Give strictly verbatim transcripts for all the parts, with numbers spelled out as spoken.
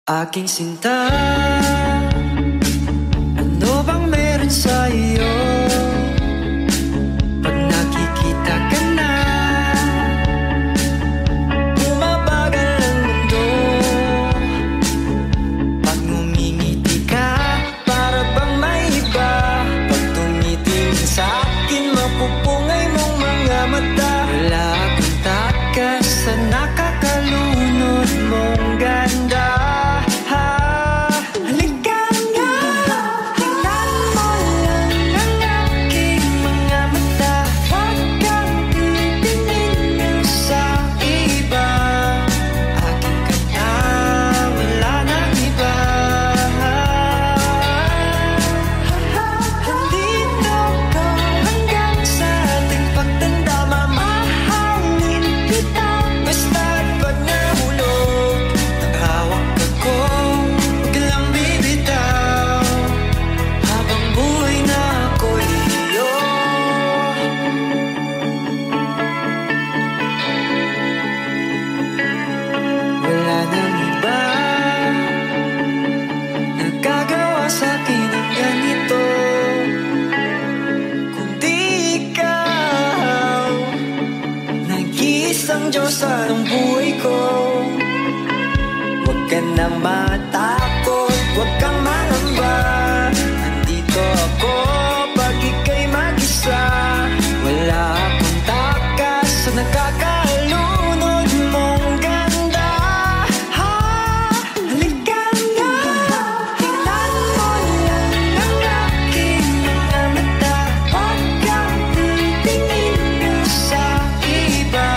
Aking sinta, ano bang meron sa iyo? Pag nakikita ka na, bumabagal ang mundo. Pag ngumingiti ka, para bang may iba. Pag tumitingin sa akin, mapupungay mong mga mata. Wala akong takas sa nakakalunod mong ganda. Diyos ang buhay ko. Huwag ka na matakot, huwag kang mangamba. Nandito ako pag ika'y mag-isa. Wala akong takas sa nakakalunod mong ganda. Ha, halika na, tingnan mo lang ang aking mga mata. Huwag kang titingin sa iba.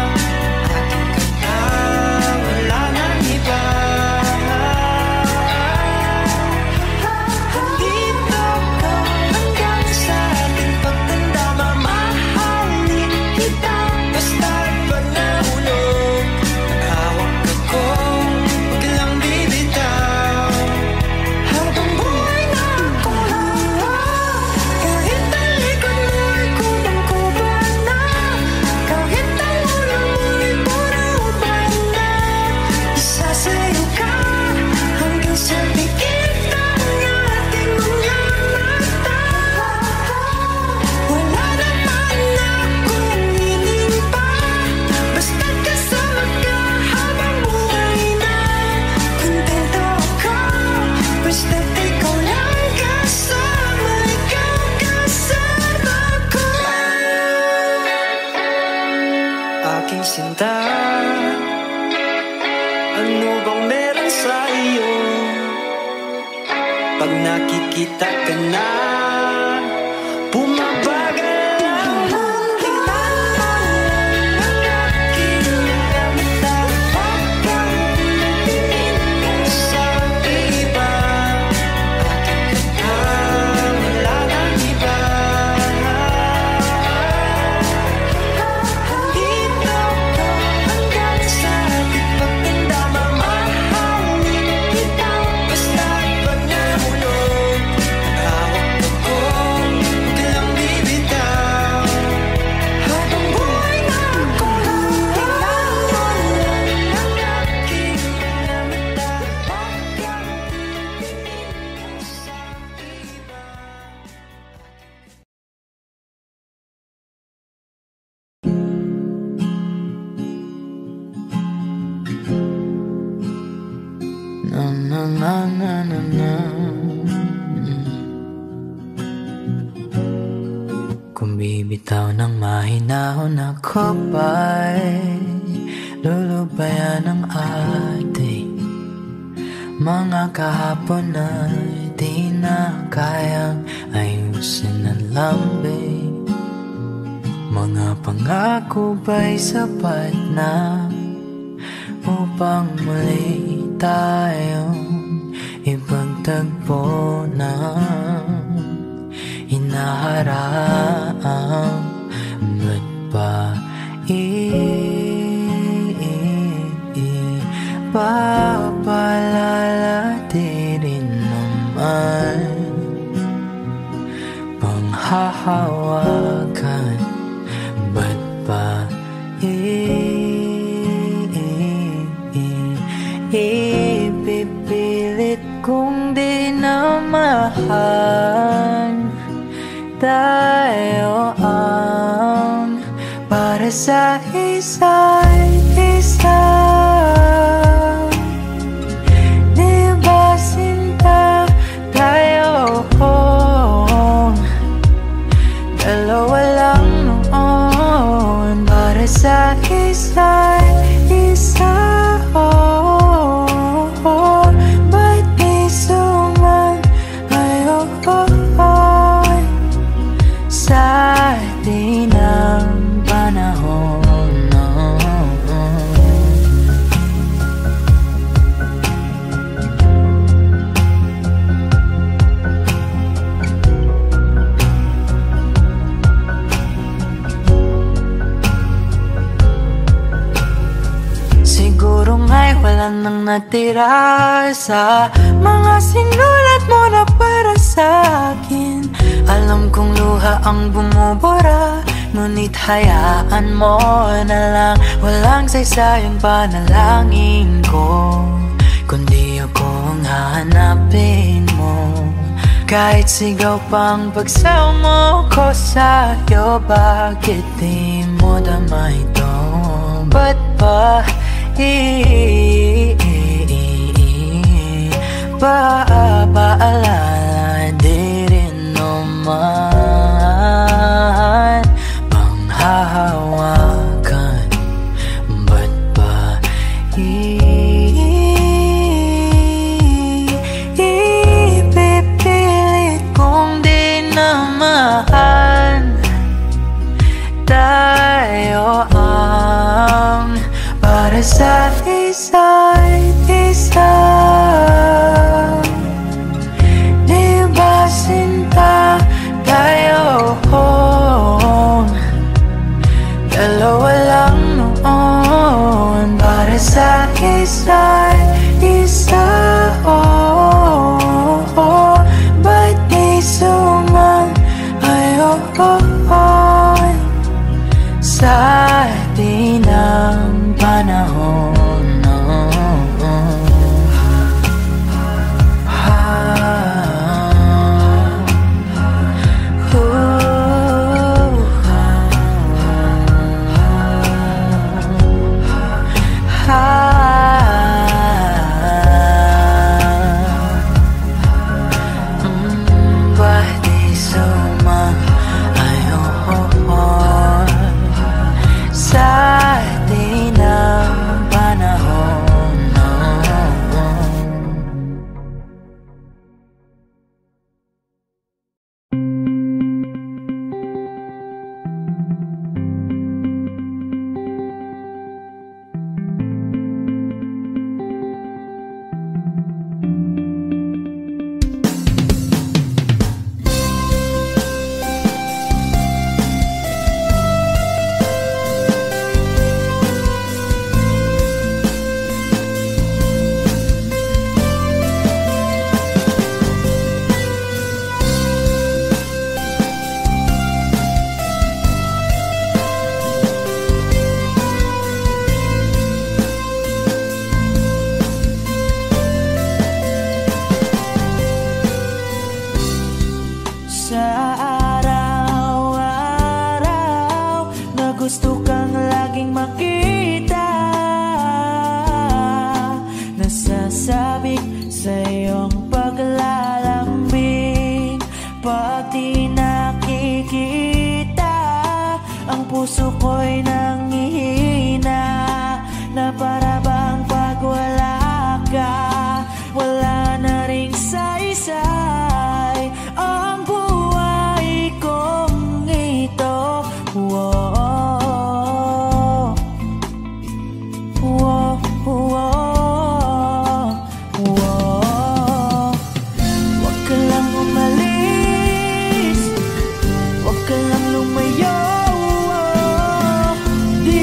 Aking sinta, ano bang meron sa iyo? Pag nakikita ka na, bumabagal ang mundo. Tingnan mo lang ang aking mga mata. Huwag kang titingin sa iba. Aking kanta, wala nang iba. Na na na na na na. Kung bibitaw ng mahinahon ako ba'y lulubayan ng ating mga kahapon na di na kayang ayusin ng lambing. Mga pangako ba'y sapat na upang muli tayong ipagtagpo ng hinaharap? Ba't ba ipapalalatin naman panghahawakan? Ba't ba i kung di na mahal. Tayo ang para sa isa't isa. Di ba sinta tayo dalawa lang noon para sa isa't isa. Ba't di sumayon sa di ng panahon, no? Siguro nga'y wala nang natira sa mga sinulat mo na para sa akin. Alam kong luha ang bumubura, ngunit hayaan mo na lang. Walang saysayang panalangin ko, kundi ako ang hahanapin mo. Kahit sigaw pang pagsamo ko sa'yo, bakit di mo dama ito? Ba't ba Paalala di rin naman panghahawakan? Ba't ba ipipilit kung di naman tayo ang para sa isa't isa? Di ba sinta tayo dalawa lang noon para sa isa't isa? Ba't di sumayon sa di ng panahon, no? puso ko'y nanghihina na para bang pag wala ka, wala na ring saysay ang buhay kong ito. Whoa, whoa, whoa, whoa. Huwag ka lang umalis, huwag ka lang lumayo. Di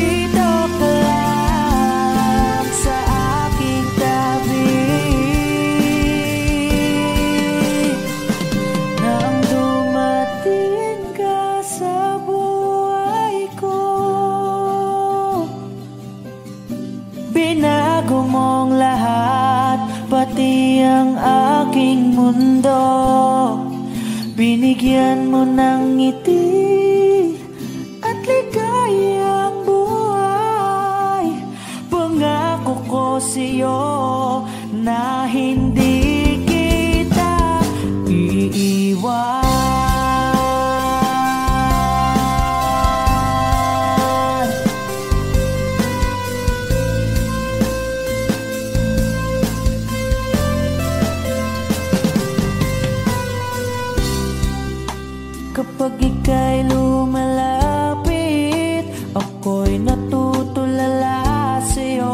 pati ang aking mundo. Binigyan mo ng ngiti at ligayang buhay. Pangako ko sa'yo na hindi kita iiwan. Kapag ika'y lumalapit, ako'y natutulala sa'yo.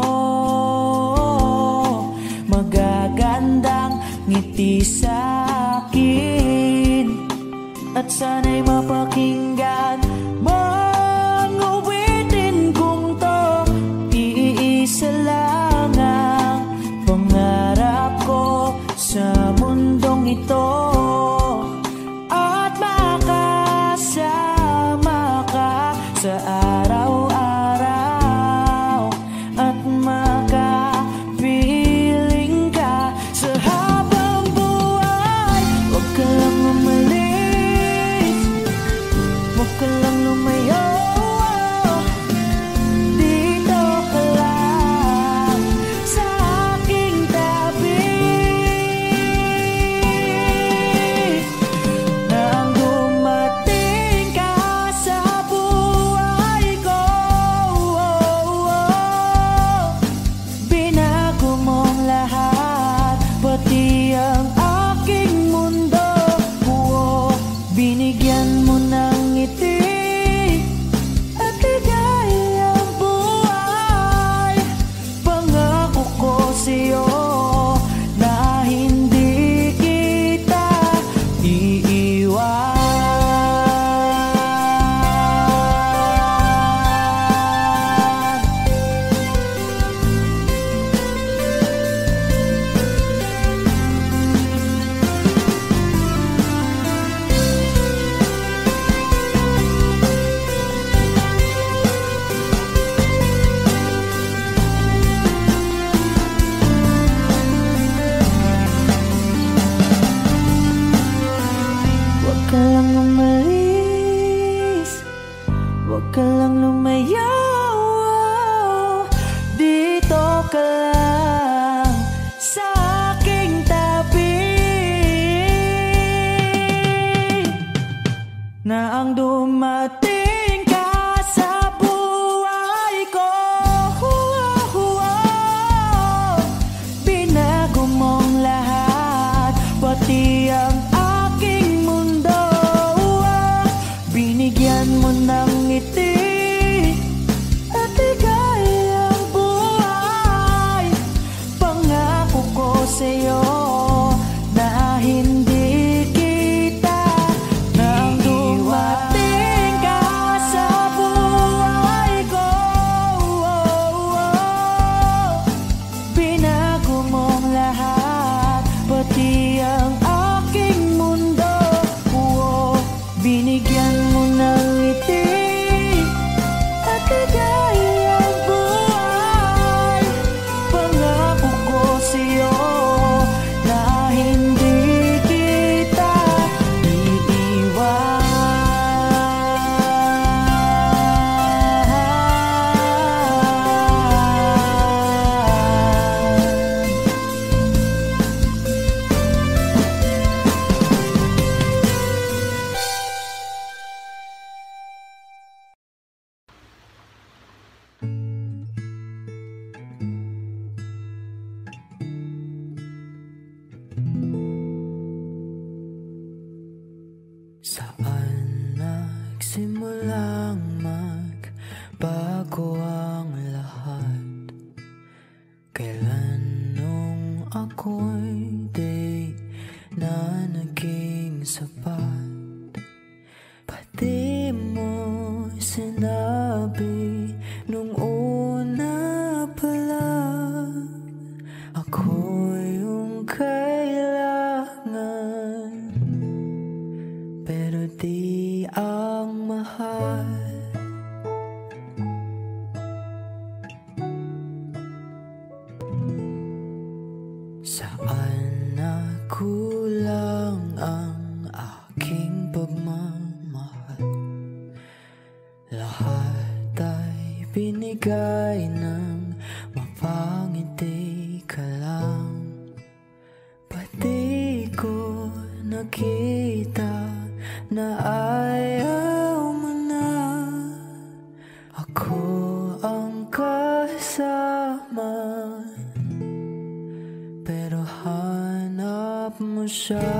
Magagandang ngiti sa'kin at sana'y mapakinggan mo ang awitin kong to. Iisa lang ang pangarap ko sa mundong ito, sa araw-araw at makapiling ka sa habang buhay. Huwag ka lang umalis, huwag ka lang lumayo. Dito ka lang sa aking tabi. Nang dumating ka sa pati ang aking mundo. Oo, binigyan mo ng ngiti at ligayang buhay. Pangako ko sa'yo na hindi kita iiwan. Huwag ka lang umalis, huwag ka lang lumayo. Dito ka lang sa aking tabi. Na ang dumating ka sa buhay ko, binago mong lahat, pati ang binigyan mo ng ngiti at ligayang buhay. Pangako ko sa'yo na hindi kita nang dumating ka sa buhay ko. Binago mong lahat, pati ang aking mundo. Binigyan mo ng ngiti at ligayang buhay. Pangako ko sa'yo na hindi kita iiwan. Saan nagsimulang magbago ang lahat? Kailan nung ako'y di na naging sapat? Pati mo sinabi nung una pa lang, ako yung kailangan, pero di ang mahal. Saan Saan na kulang ang aking pagmamahal? Lahat ay binigay ng mapangiti ka lang. Pati ko nakita na ayaw mo na. Ako ang kasama, pero hanap mo siya.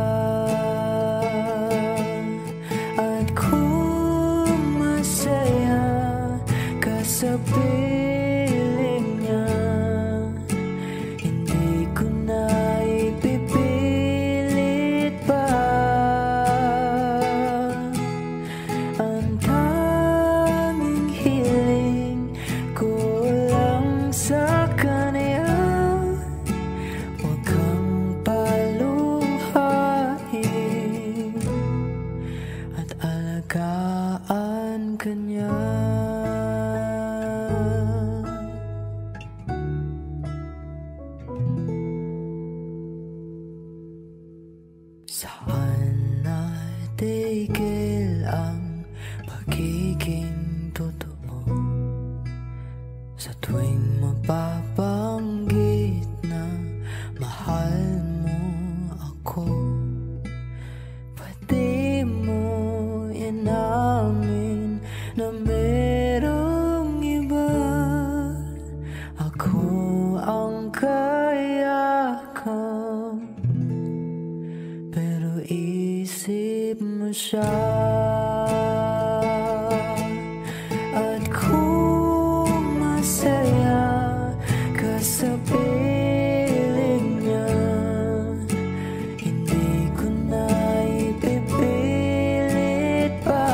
At kung masaya ka sa piling niya, hindi ko na ipipilit pa. Ang tanging hiling ko lang sa kanya, huwag kang paluhain at alagaan ka niya. Saan natigil ang pagiging totoo? Sa tuwing mapabanggit na mahal mo ako, pati mo inamin na merong iba. Ako ang kayakap, pero isip mo siya. At kung masaya ka sa piling niya, hindi ko na ipipilit pa.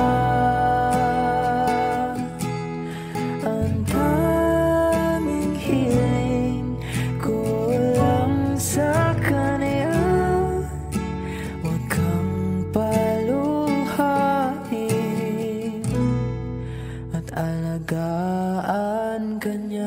Ang tanging hiling ko lang sa kanya, huwag kang paluhain at alagaan ka niya.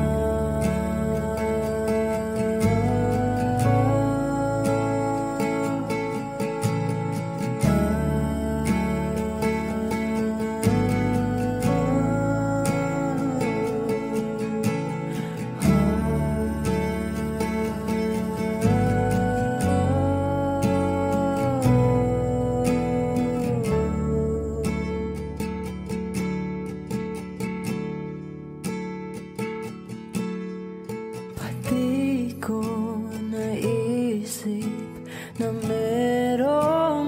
Pati ko naisip na merong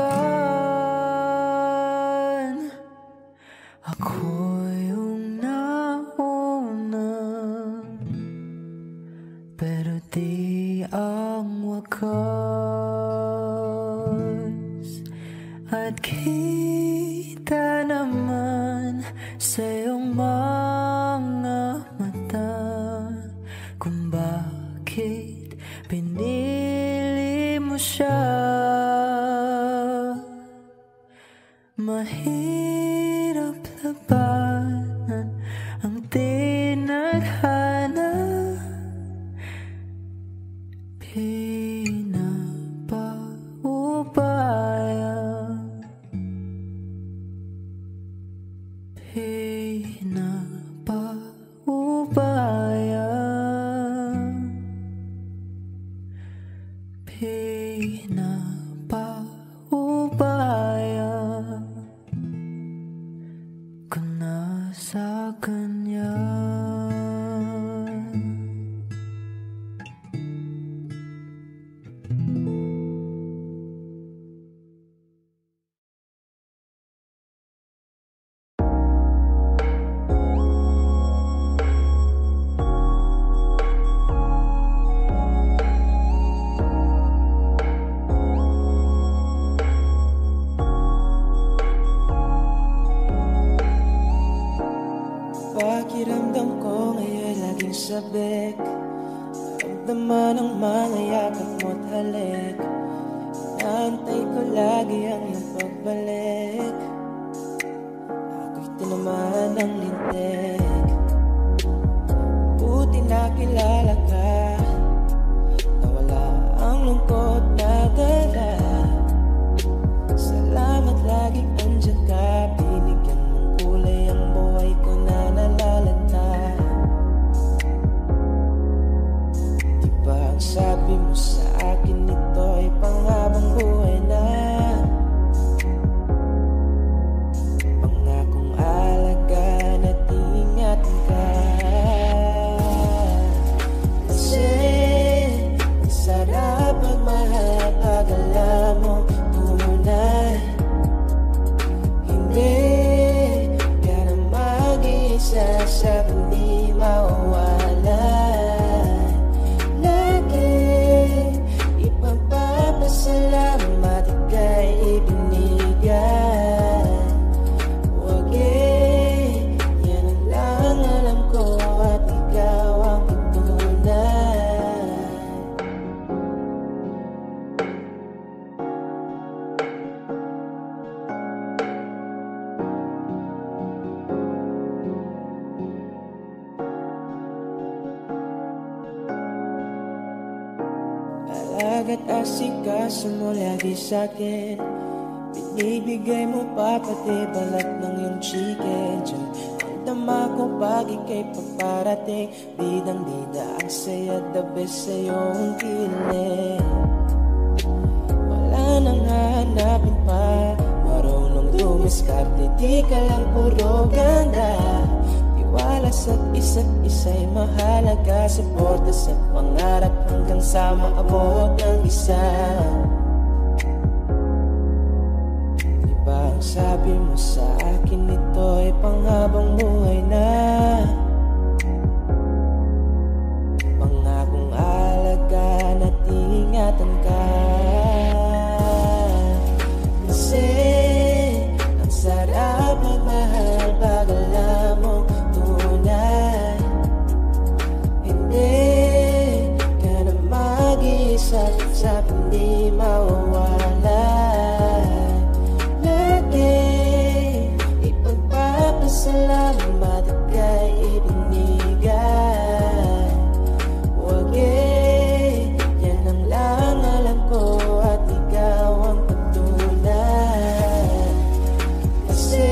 hanggan. Ako yung nauna, pero di ang wakas. At kita naman sa iyong mga mata kung bakit pinili mo siya. Mahirap labanan ang tinadhana, pinapaubaya, pinapaubaya, pinapaubaya ko na sa kanya. Pakiramdam ko ngayon laging sabik, maramdaman ang mga yakap mo't halik. Naantay ko lagi ang iyong pagbalik, ako'y tinamaan ng lintik. Buti nakilala ka, na wala Alaga't asikaso mo lagi sa'kin. Binibigay mo pa pati balat ng iyong chicken. Diyan ang tama ko pag ika'y paparating. Bidang bida ang saya, the best sa iyong kilig. Wala nang hahanapin pa, marunong dumiskarte, di ka lang puro ganda. Tiwala sa isa't isa'y mahalaga, suporta sa pangarap hanggang sa maabot ang isa. Diba ang sabi mo sa akin, ito'y panghabang buhay na. Pangakong alagaan at ingatan ka. Kasi ang sarap magmahal pag alam mo tunay. Hindi ka na mag-iisa sa hindi mawawala. Lagi ipagpapasalamat at kay ibinigay. Huwag eh, yan ang lang alam ko at ikaw ang patunay. Kasi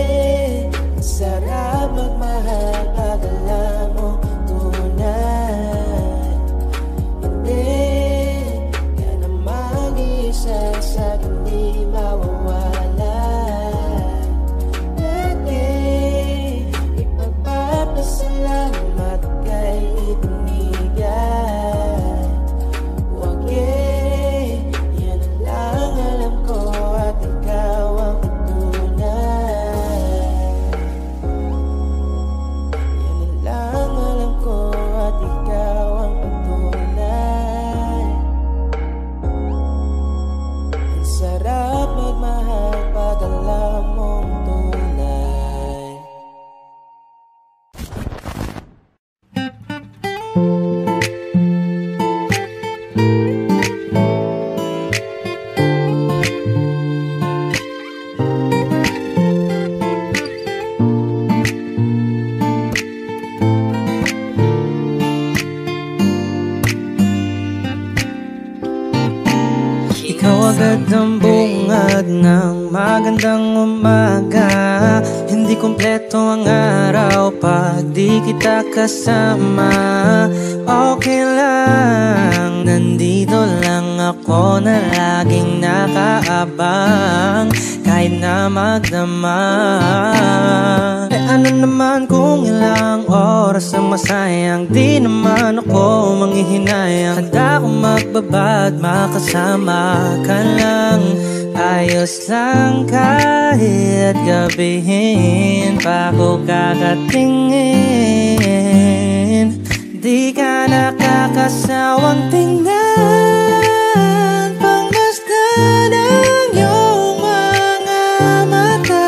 sarap magmahal pag alam mo tunay. Hindi ka na mag-iisa sa hindi mawawala. Lagi ipagpapasalamat kay ibinigay. Huwag eh, yan ang lang alam ko at ikaw ang patunay. Yan ang lang alam ko at ikaw ang patunay. Ang sarap magmahal pag alam mong tunay. Ikaw agad ang bungad ng magandang umaga. Hindi kumpleto ang araw pag di kita kasama. Okay lang, nandito lang ako na laging nakaabang kahit na magdama. Eh ano naman kung ilang oras ang masayang, di naman ako manghihinayang. Handa akong magbabad, makasama ka lang. Ayos lang kahit gabihin pa ko kakatingin. Di ka nakakasawang tingnan, pangmasdan ang iyong mga mata.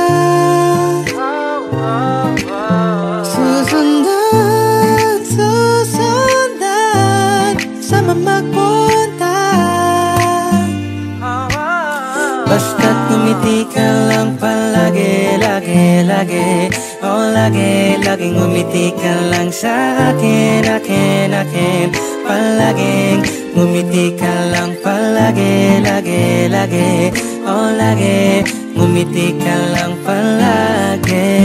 Susundan, susundan sa mamagpunta. Basta't ngumiti ka lang palagi, lagi, lagi. Oh, lagi, laging ngumiti ka lang sa akin, akin, akin. Palaging ngumiti ka lang palagi, lagi, lagi. Oh, lagi, ngumiti ka lang palagi.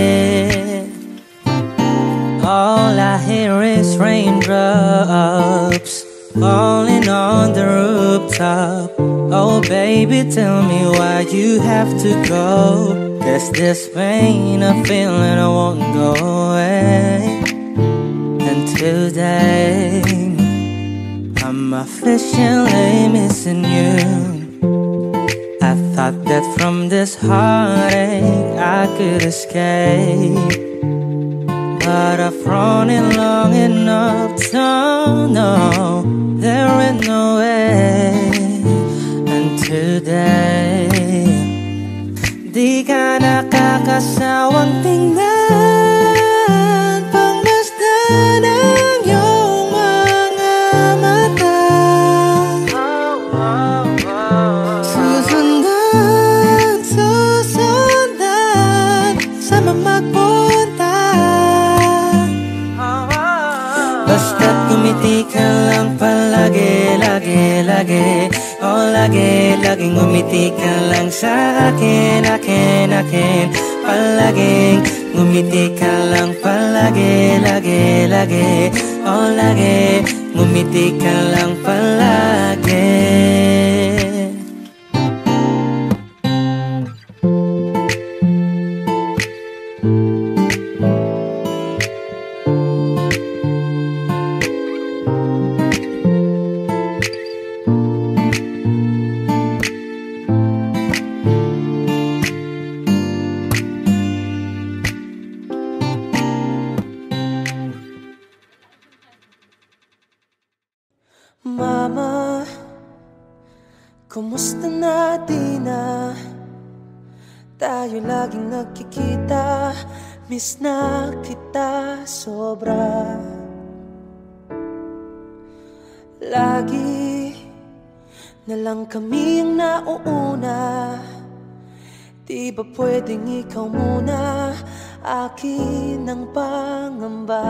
All I hear is raindrops falling on the rooftop. Oh baby, tell me why you have to go. There's this pain I feel and I won't go away. And today I'm officially missing you. I thought that from this heartache I could escape, but I've run it long enough to know there ain't no way. And today, di ka nakakasawang tingnan, pangmasdan ang iyong mga mata. Susundan, susundan sa mamagpunta. Basta't ngumiti ka lang palagi, lagi. lagi-lagi, oh lagi-laging ngumiti ka lang sa akin, akin, akin. Palaging ngumiti ka lang, palagi, lagi, lagi, oh lagi, ngumiti ka lang palagi. Mama, kumusta na di na tayo laging nagkikita? Miss na kita sobra. Lagi na lang kami ang nauuna. Di ba pwedeng ikaw muna? Akin ang pangamba.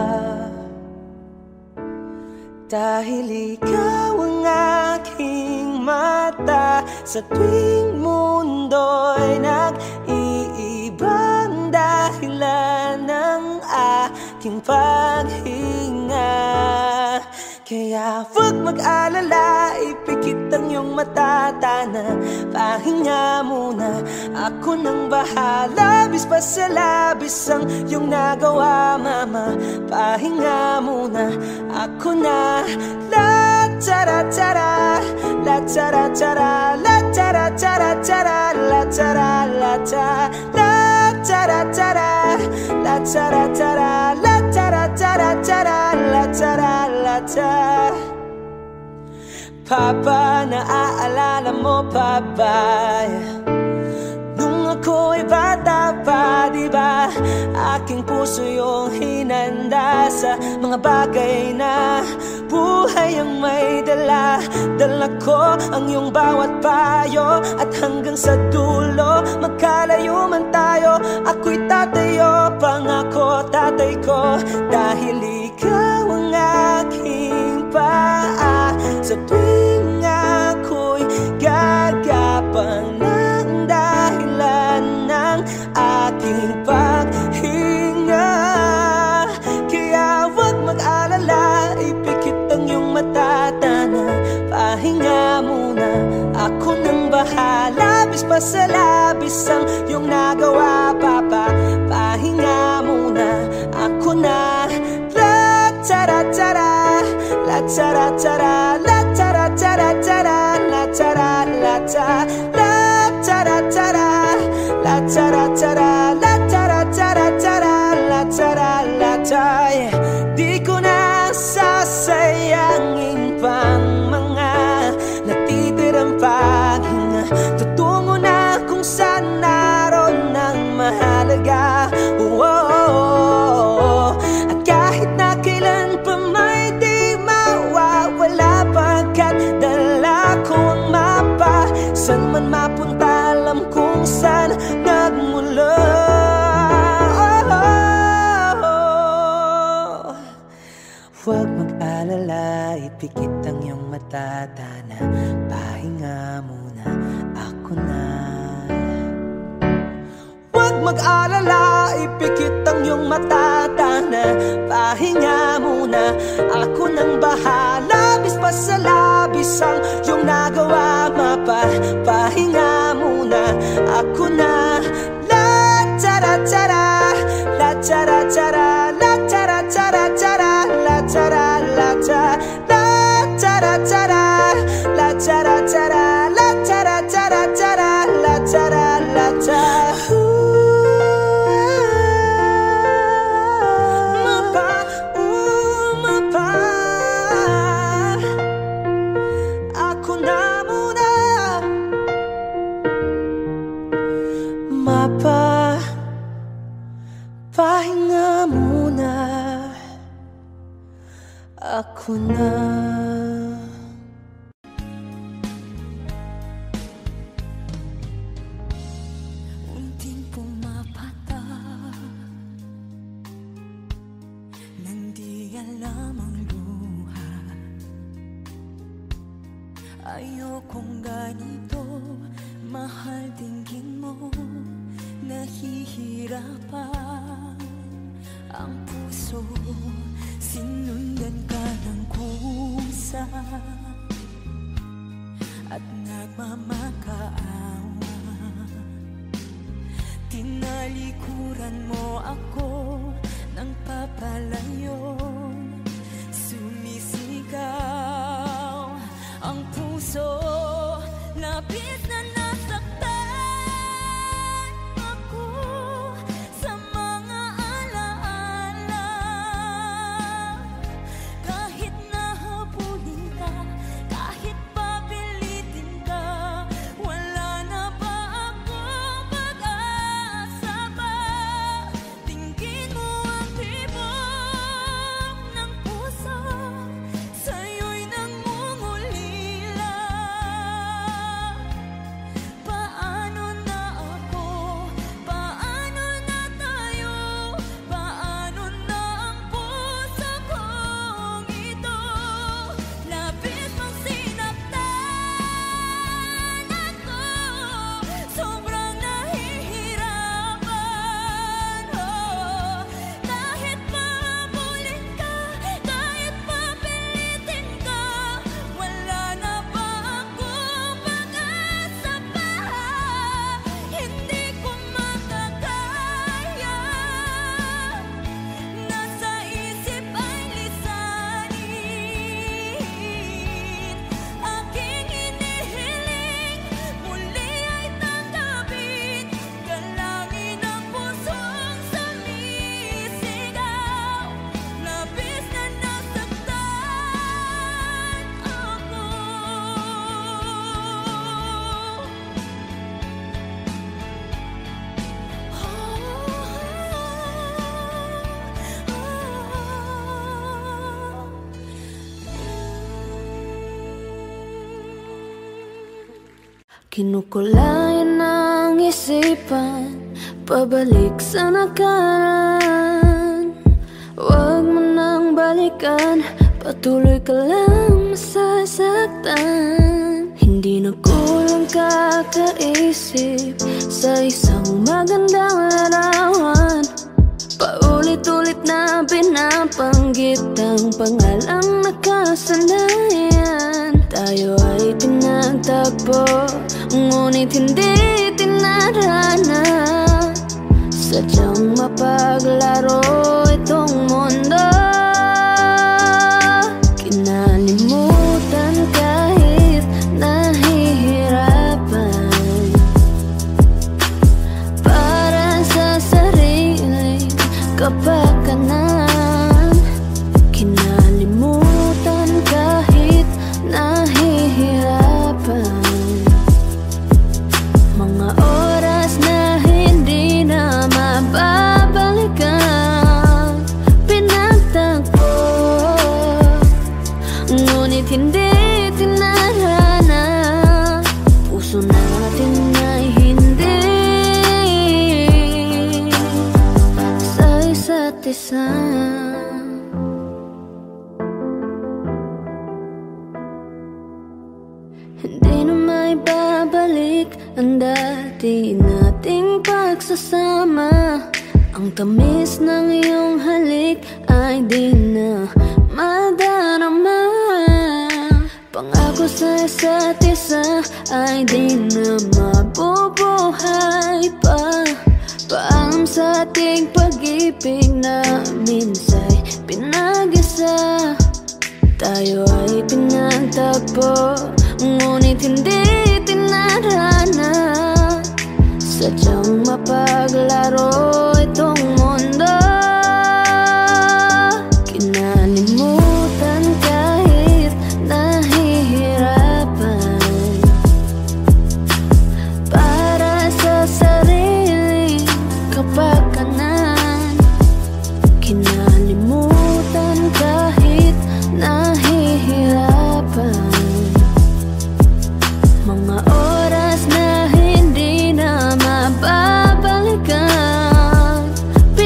Dahil ikaw ang aking mata, sa tuwing mundo'y nag-iibang dahilan ng aking paghinga. Kaya huwag mag-alala, ipikit ang iyong mata, tana, pahinga muna. Ako nang bahala, bis pa sa labis ang iyong nagawa, mama. Pahinga muna, ako na. La tara tara, la tara tara, la tara tara tara, la tara la tara, la tara tara, la tara tara, la tara tara tara, la tara la tara. Papa, naaalala mo pa ba? Nung ako'y bata pa, diba? Aking puso yung hinanda sa mga bagay na buhay ang may dala. Dala ko ang iyong bawat payo, at hanggang sa dulo magkalayo man tayo. Ako'y tatayo, pangako tatay ko, dahil ikaw ang aking paa. Sa tuwing ako'y gagapang ng dahilan ng aking paghinga. Kaya huwag mag-alala, ipikit ang iyong mata, tana, pahinga muna. Ako nang bahala, bis pa sa labis ang iyong nagawa, papa. Pahinga muna, ako na. La tara tara, la tara tara, la tara tara tara, la tara la tara, la tara tara, la tara tara, la tara tara tara, la tara la tara. Di ko na sasayangin pang mga natitirang paghinga. Tutungo na kung saan naroon ang mahalaga. Oh, oh, oh. At kahit na kailan pa may di mawawala, pagkat dala ko ang mapa. San man mapunta, alam kung saan nagmula. Oh, oh, oh. Huwag mag-alala, ipikit ang iyong mata, tana, pahinga muna, ako na. Huwag mag-alala, ipikit ang iyong mata, tana, pahinga muna. Ako nang bahala, bis pa sa labis ang iyong nagawa, mapa. Pahinga muna, ako na. La tara tara, la tara tara, la tara tara tara, la tara la tara, la tara tara, la tara tara, la tara tara tara, la tara la tara. Mapa, pahinga mo. Ayokong ganito, mahal tingin mo, nahihirapan ang puso, sinundan ka ng kusa at nagmamakaawa. Tinalikuran mo ako ng papalayo, sumisigaw ang puso, labis na nasaktan ako sa mga alaala. Kahit nahabulin ka, kahit papilitin ka, wala na ba akong pag-asa ba? Tingin mo ang tibok ng puso, sa'yo'y nangungulila. Paano na ako? Paano na tayo? Paano na ang puso kong ito? Labis mong sinaktan ako, sobrang nahihirapan. Oh, kahit mahabulin ka, kahit papilitin ka, wala na ba akong pag-asa pa? Hindi ko makakaya, nasa isip ay lisanin. Aking hinihiling, muli ay tanggapin, galangin ang pusong sumisigaw. Labis na nasaktan ako. Kinukulayan ng isipan, pabalik sa nakaraan. Huwag mo nang balikan, patuloy ka lang masasaktan. Hindi na kulang kakaisip sa isang magandang larawan. Paulit-ulit na binabanggit ang pangalang nakasanayan. Tayo ay pinagtagpo, ngunit hindi tinarana. Sadyang mapaglaro itong mundo. Kinalimutan kahit nahihirapan, para sa sariling kapakanan. Kinalimutan kahit nahihirapan, mga oras na hindi na mababalikan. Pinagtagpo, ngunit hindi tinarana. Puso natin ay hindi sa isa't isa. Hindi na may babalik ang dati nating pagsasama. Ang tamis ng iyong halik ay di na madarama. Pangako sa isa't isa ay di na mabubuhay pa. Paalam sa ating pag-ibig na minsa'y pinag-isa. Tayo ay pinagtagpo, ngunit hindi tinarana. Sadyang mapaglaro itong mundo. Kinalimutan kahit nahihirapan, para sa sariling kapakanan. Kinalimutan kahit nahihirapan, mga oras na hindi na mababalikan.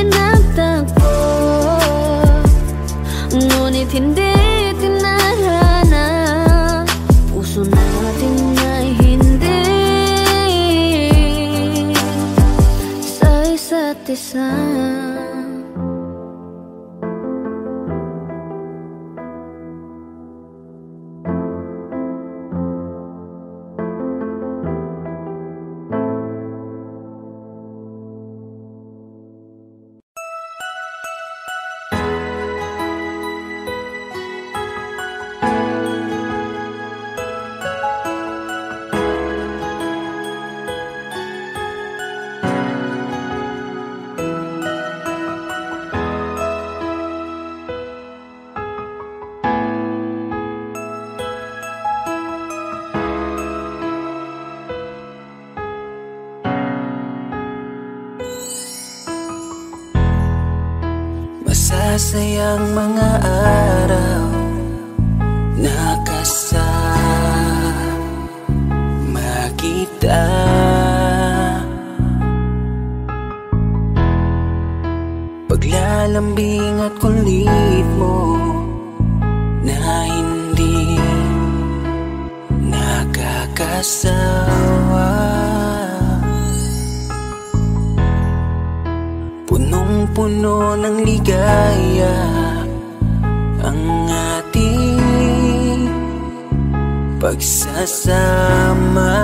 Masayang mga araw nakasama kita. Paglalambing at kulit mo na hindi nakakasawa. Punong-puno ng ligaya ang ating pagsasama,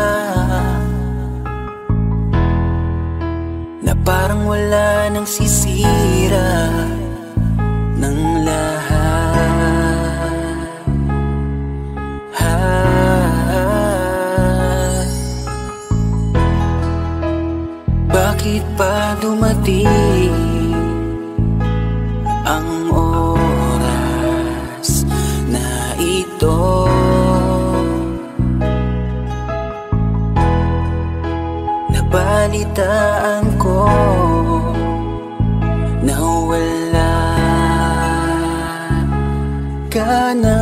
na parang wala nang sisira ng lahat. Ha. Bakit pa dumating ang oras na ito? Nabalitaan ko na wala ka na.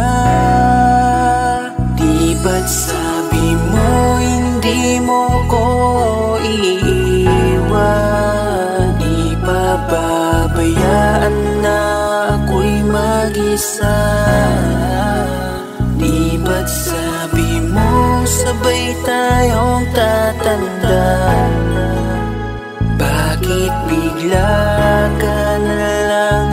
Di ba't sabi mo hindi mo ko iiwan? Di pa babayaan na ako'y mag-isa? Di ba't sabi mo sabay tayong tatanda? Bakit bigla ka na lang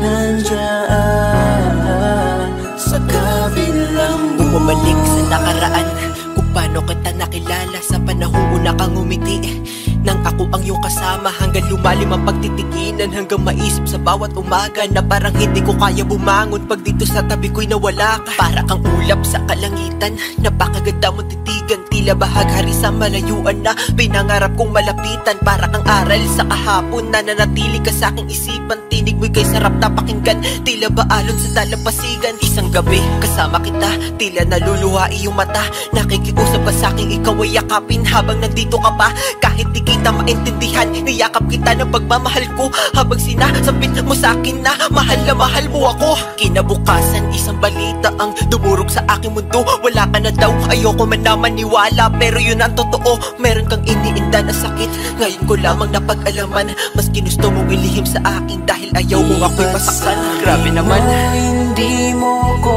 nandyan sa kabilang buhay? Bumalik sa nakaraan, kung paano kita nakilala sa panahong una kang umiti. Nang ako ang iyong kasama, hanggang lumalim ang pagtitikinan, hanggang maisip sa bawat umaga na parang hindi ko kaya bumangon pag dito sa tabi ko'y nawala ka. Para kang ulap sa kalangitan, napakaganda mong titigan, tila bahaghari sa malayuan na pinangarap kong malapitan. Para kang aral sa kahapon na nanatili ka sa aking isipan, tinig mo'y kay sarap na pakinggan, tila ba alon sa dalampasigan. Isang gabi kasama kita, tila naluluha iyong mata, nakikiusap ka sa aking ikaw ay yakapin habang nandito ka pa. Kahit di kita maintindihan, niyakap kita ng pagmamahal ko, habang sinasabit mo sa akin na mahal na mahal mo ako. Kinabukasan isang balita ang dumurog sa aking mundo, wala ka na daw, ayoko man na maniwala, pero yun ang totoo. Meron kang iniinda na sakit, ngayon ko lamang napag-alaman. Mas ginusto mong ilihim sa akin dahil ayaw mo ako'y masaktan. Grabe naman. Hindi mo ko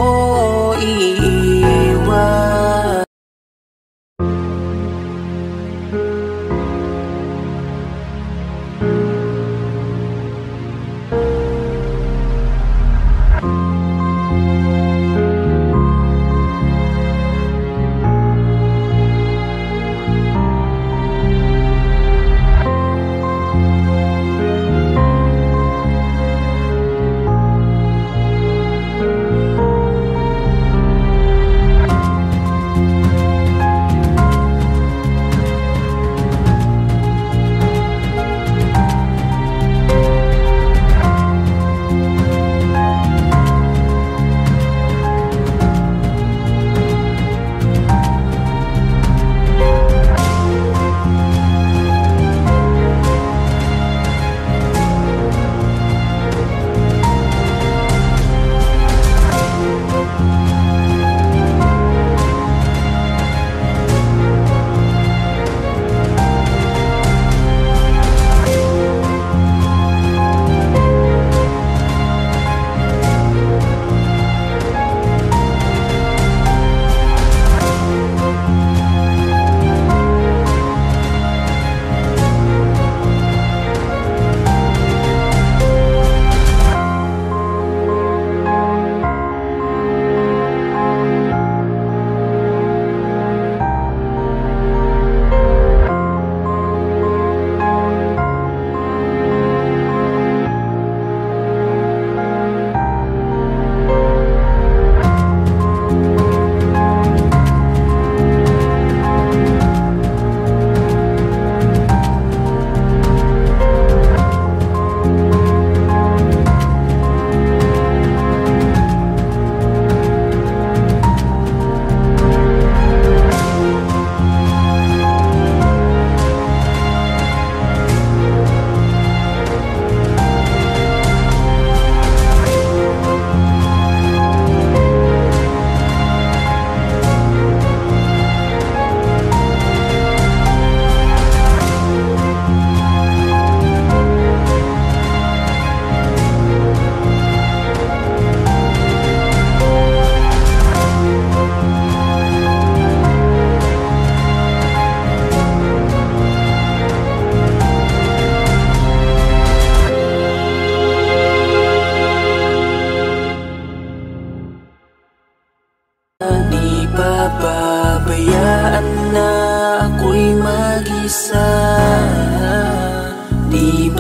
iiwan.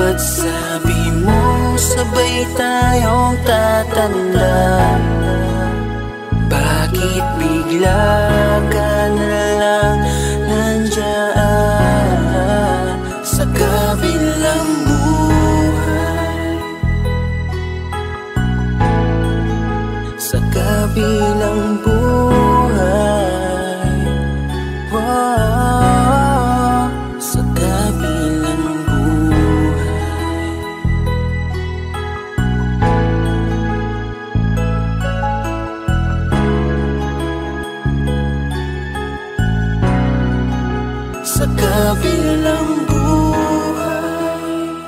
Ba't sabi mo sabay tayong tatanda? Bakit bigla ka na lang nandyan sa kabilang buhay? Sa kabilang buhay, wow, sa kabilang buhay. Sa kabilang buhay.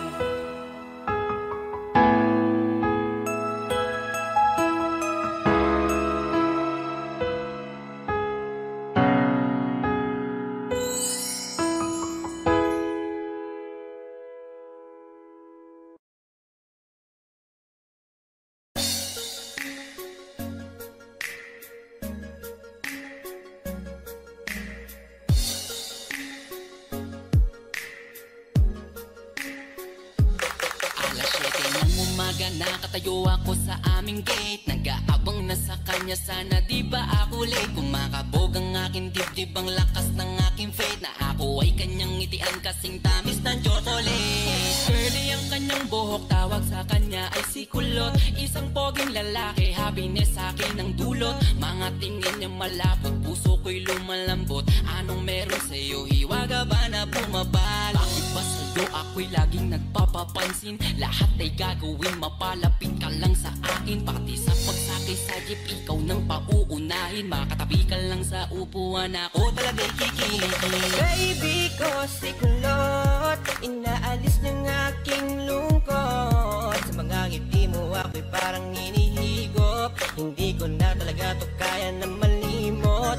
Alas siyete ng umaga, nakatayo ako sa aming gate. Nag-aabang na sa kanya, sana di ba ako late? Kumakabog ang aking dibdib, ang lakas ng aking faith, na ako ay kanyang ngitian kasing tamis ng chocolate. Curly ang kanyang buhok, tawag sa kanya ay si Kulot. Isang poging lalaki, happiness sa akin ang dulot. Mga tingin niya malapot, puso ko'y lumalambot. Anong meron sa'yo, hiwaga ba na bumabal? Bakit ba sa'yo ako'y laging nagpapapansin? Lahat ay gagawin, mapalapit ka lang sa akin. Pati sa pagsakay sa jeep, ikaw nang pauunahin. Makatabi ka lang sa upuan, ako talaga'y kikiligin. Baby ko si Kulot, inaalis ng aking lungkot. Sa mga ngiti mo ako'y parang inihigop. Hindi ko na talaga to kaya na malimot.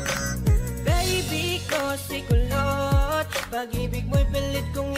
Baby ko si Kulot, pag-ibig mo'y pilit kong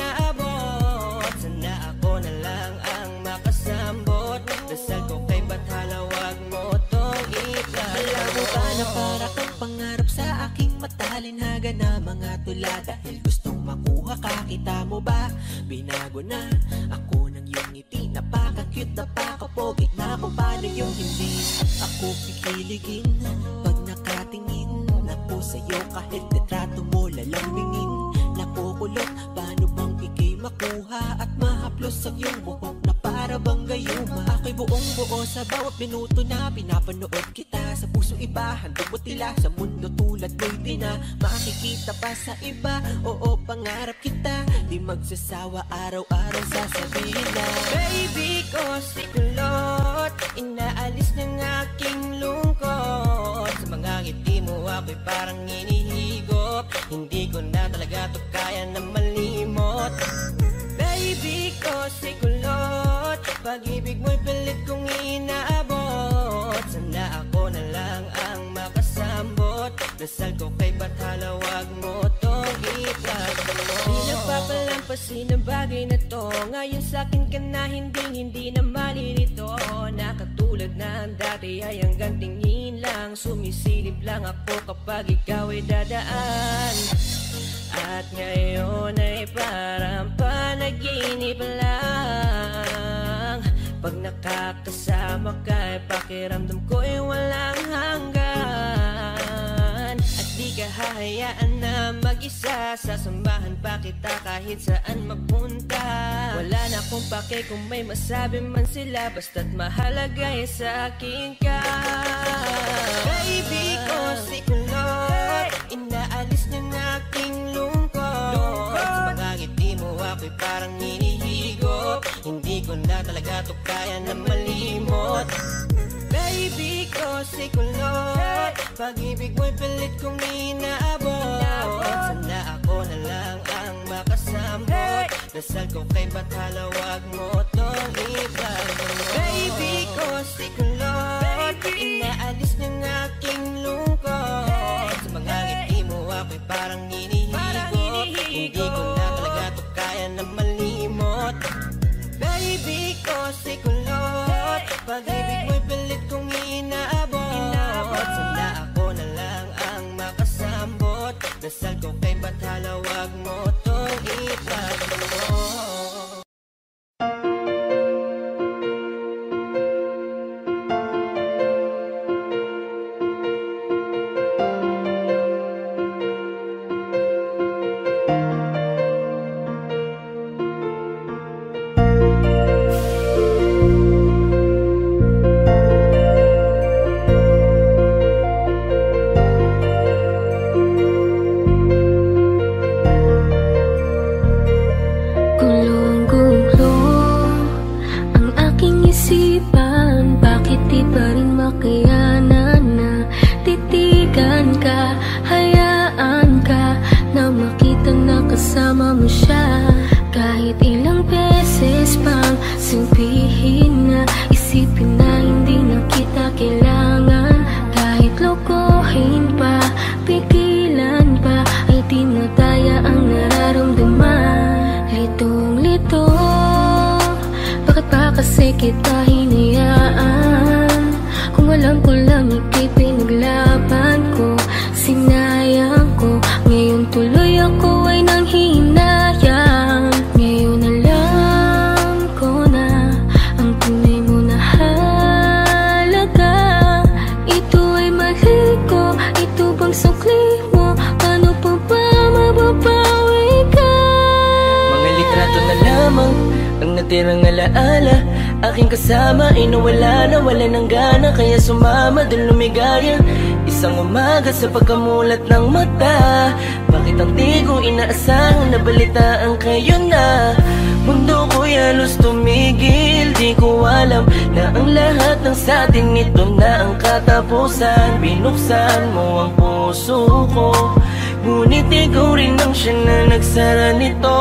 inaabot. Sana ako na lang ang makasambot. Dasal ko kay Bathala, wag mo tong itlal. Alam mo ba na para kang pangarap sa aking matalinhaga na mga tula? Dahil gustong makuha ka, kita mo ba? Binago na ako ng iyong ngiti. Napaka-cute, napaka-pogi, na kung paano yung hindi ako kikiligin. Pag nakatingin ako sa'yo, kahit litrato mo lalambingin. Nakukulot, paano bang ikay makuha at mahaplos ang iyong buhok na para bang gayuma? Ako'y buong buo sa bawat minuto na pinapanood kita. Sa puso iba, handog mo tila. Sa mundo tulad mo'y di na makikita pa sa iba. Oo, pangarap kita, di magsasawa araw-araw sasabihin na baby ko si Kulot, inaalis ng aking lungkot. Sa mga ngiti mo ako'y parang inihigop. Hindi ko na talaga to kaya na malimot. Baby ko si Kulot, pag-ibig mo'y pilit kong inaabot. Sana ako na lang ang makasambot. Dasal ko kay Bathala, wag mo tong ipagdamot. Di nagpapalampasin ang bagay na to. Ngayon sa'kin ka na hindi, hindi na malilito. Na katulad ng dati ay hanggang tingin lang. Sumisilip lang ako kapag ikaw ay dadaan. At ngayon ay parang panaginip lang. Pag nakakasama ka ay pakiramdam ko ay walang hanggan. At di ka hahayaan na mag-isa, sasamahan pa kita kahit saan magpunta. Wala na akong pake kung may masabi man sila, basta't mahalaga ay sa akin ka. Baby ko si Kulot, inaalis ng aking lungkot. Sa mga ngiti mo ako'y parang inihigop. Hindi ko na talaga to kaya na malimot. Baby ko si Kulot, pag-ibig mo'y pilit kong inaabot. Sana ako na lang ang makasambot. Dasal ko kay Bathala, wag mo tong ipagdamot. Baby ko si Kulot, inaalis ng aking lungkot. Sa mga ngiti mo ako'y parang inihigop. Hindi ko na talaga to kaya na malimot. Baby ko si Kulot, pag-ibig mo'y pilit kong inaabot. Sana ako na lang ang makasambot. Dasal ko kay Bathala, wag mo tong ipagdamot. pagsukli mo, paano pa ba mababawi ka? Mga litrato na lamang ang natirang alaala. Aking kasama ay nawala na, wala ng gana, kaya sumama dun lumigaya. Isang umaga sa pagkamulat ng mata, bakit ang di ko inaasahang nabalitaan kayo na? Mundo ko'y halos tumigil, di ko alam na ang lahat ng satin ito na ang katapusan. Binuksan mo ang puso ko, ngunit ikaw rin ang siya na nagsara nito.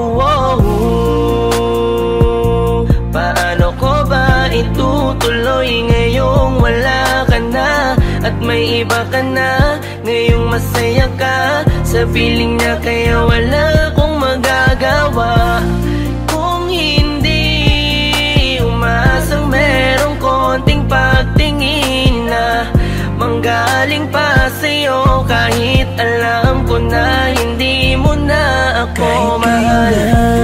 Paano ko ba itutuloy ngayong wala ka na at may iba ka na? Ngayong masaya ka sa piling niya, kaya wala akong magagawa. Kung hindi umasang merong konting pagtingin na manggaling pa sa'yo, kahit alam ko na hindi mo na ako mahal.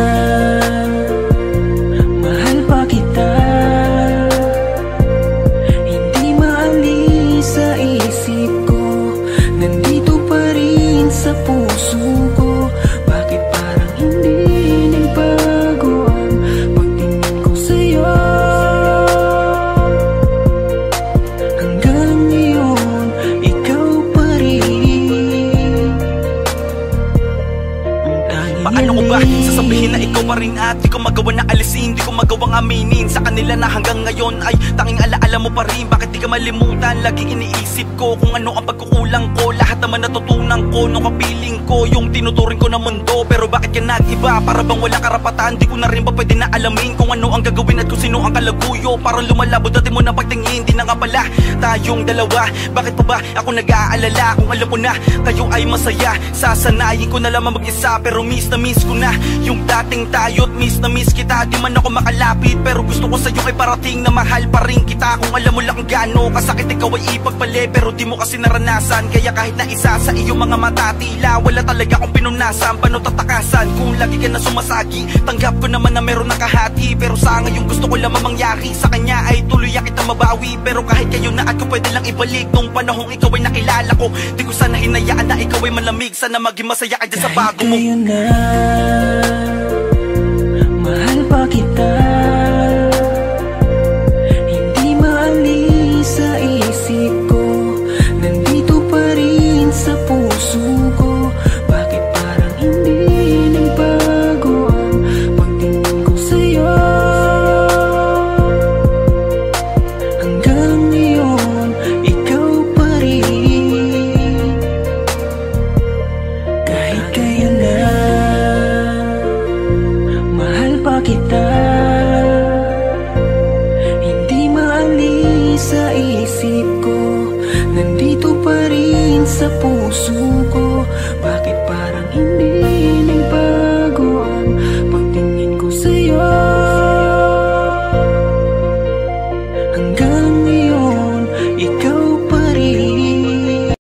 Sa puso ko, bakit parang hindi nagbago ang pagtingin ko sa'yo? Hanggang ngayon, ikaw pa rin. Paano ko ba sasabihin na ikaw pa rin at di ko magawa na alisin, di ko magawang aminin sa kanila na hanggang ngayon ay tanging alaala mo pa rin. Bakit di ka malimutan? Laging iniisip ko kung ano ang pagkukulang ko. Lahat naman natutunan ko nung kapiling ko yung tinuturing ko na mundo. Pero bakit ka nag-iba? Para bang wala karapatan? Di ko na rin ba pwede na alamin kung ano ang gagawin at kung sino ang kalaguyo? Parang lumalabo dati mo na pagtingin, di na nga pala tayong dalawa. Bakit pa ba ako nag-aalala kung alam ko na kayo ay masaya? Sasanayin ko na lamang mag-isa, pero miss na miss ko na yung dating tayo't miss na miss kita. Di man ako makalapit, pero gusto ko sa'yo ay parating na mahal pa rin kita. Kung alam mo lang kung gaano kasakit ikaw ay ipagpali, pero di mo kasi naranasan. Kaya kahit na isa sa iyong mga mata, tila wala talaga akong pinunasan. Paano tatakasan kung lagi ka na sumasagi? Tanggap ko naman na meron nakahati, pero sa ngayon gusto ko lamang mangyari sa kanya ay tuluyan kita mabawi. Pero kahit kayo na at ko pwede lang ibalik nung panahong ikaw ay nakilala ko. Di ko sana hinayaan na ikaw ay malamig, sana maging masaya ka dyan sa bago mo. Kahit kayo na, mahal pa kita, hindi maalis sa isip ko, nandito pa rin sa puso ko. Bakit parang hindi nagbago ang pagtingin ko sa'yo? Hanggang ngayon, ikaw pa rin. Kahit kayo na, mahal pa kita, hindi maalis sa isip ko, nandito pa rin sa puso ko. Bakit parang hindi nagbago ang pagtingin ko sa'yo? Hanggang ngayon, ikaw pa rin.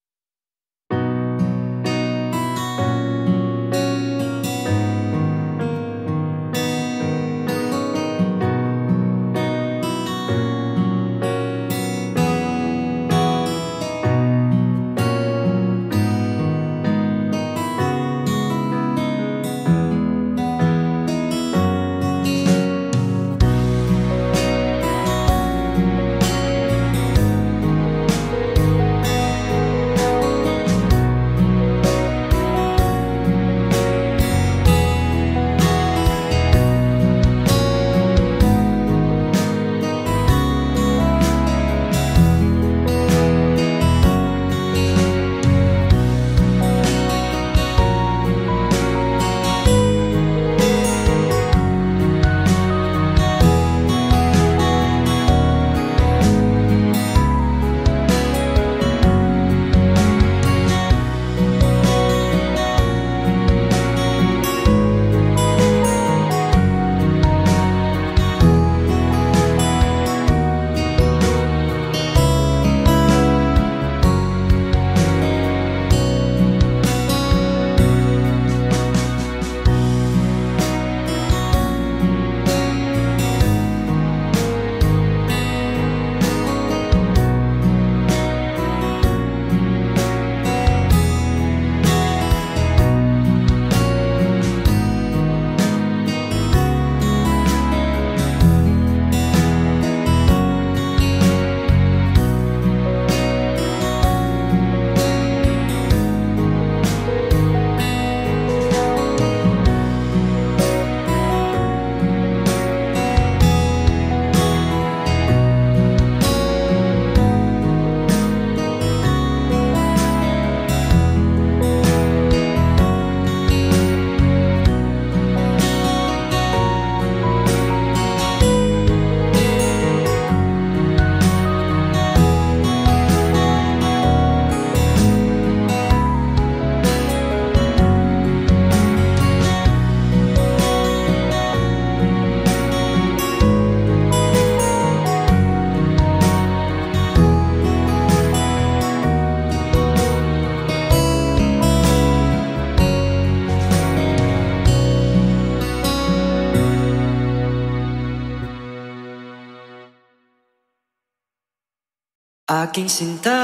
Aking sinta,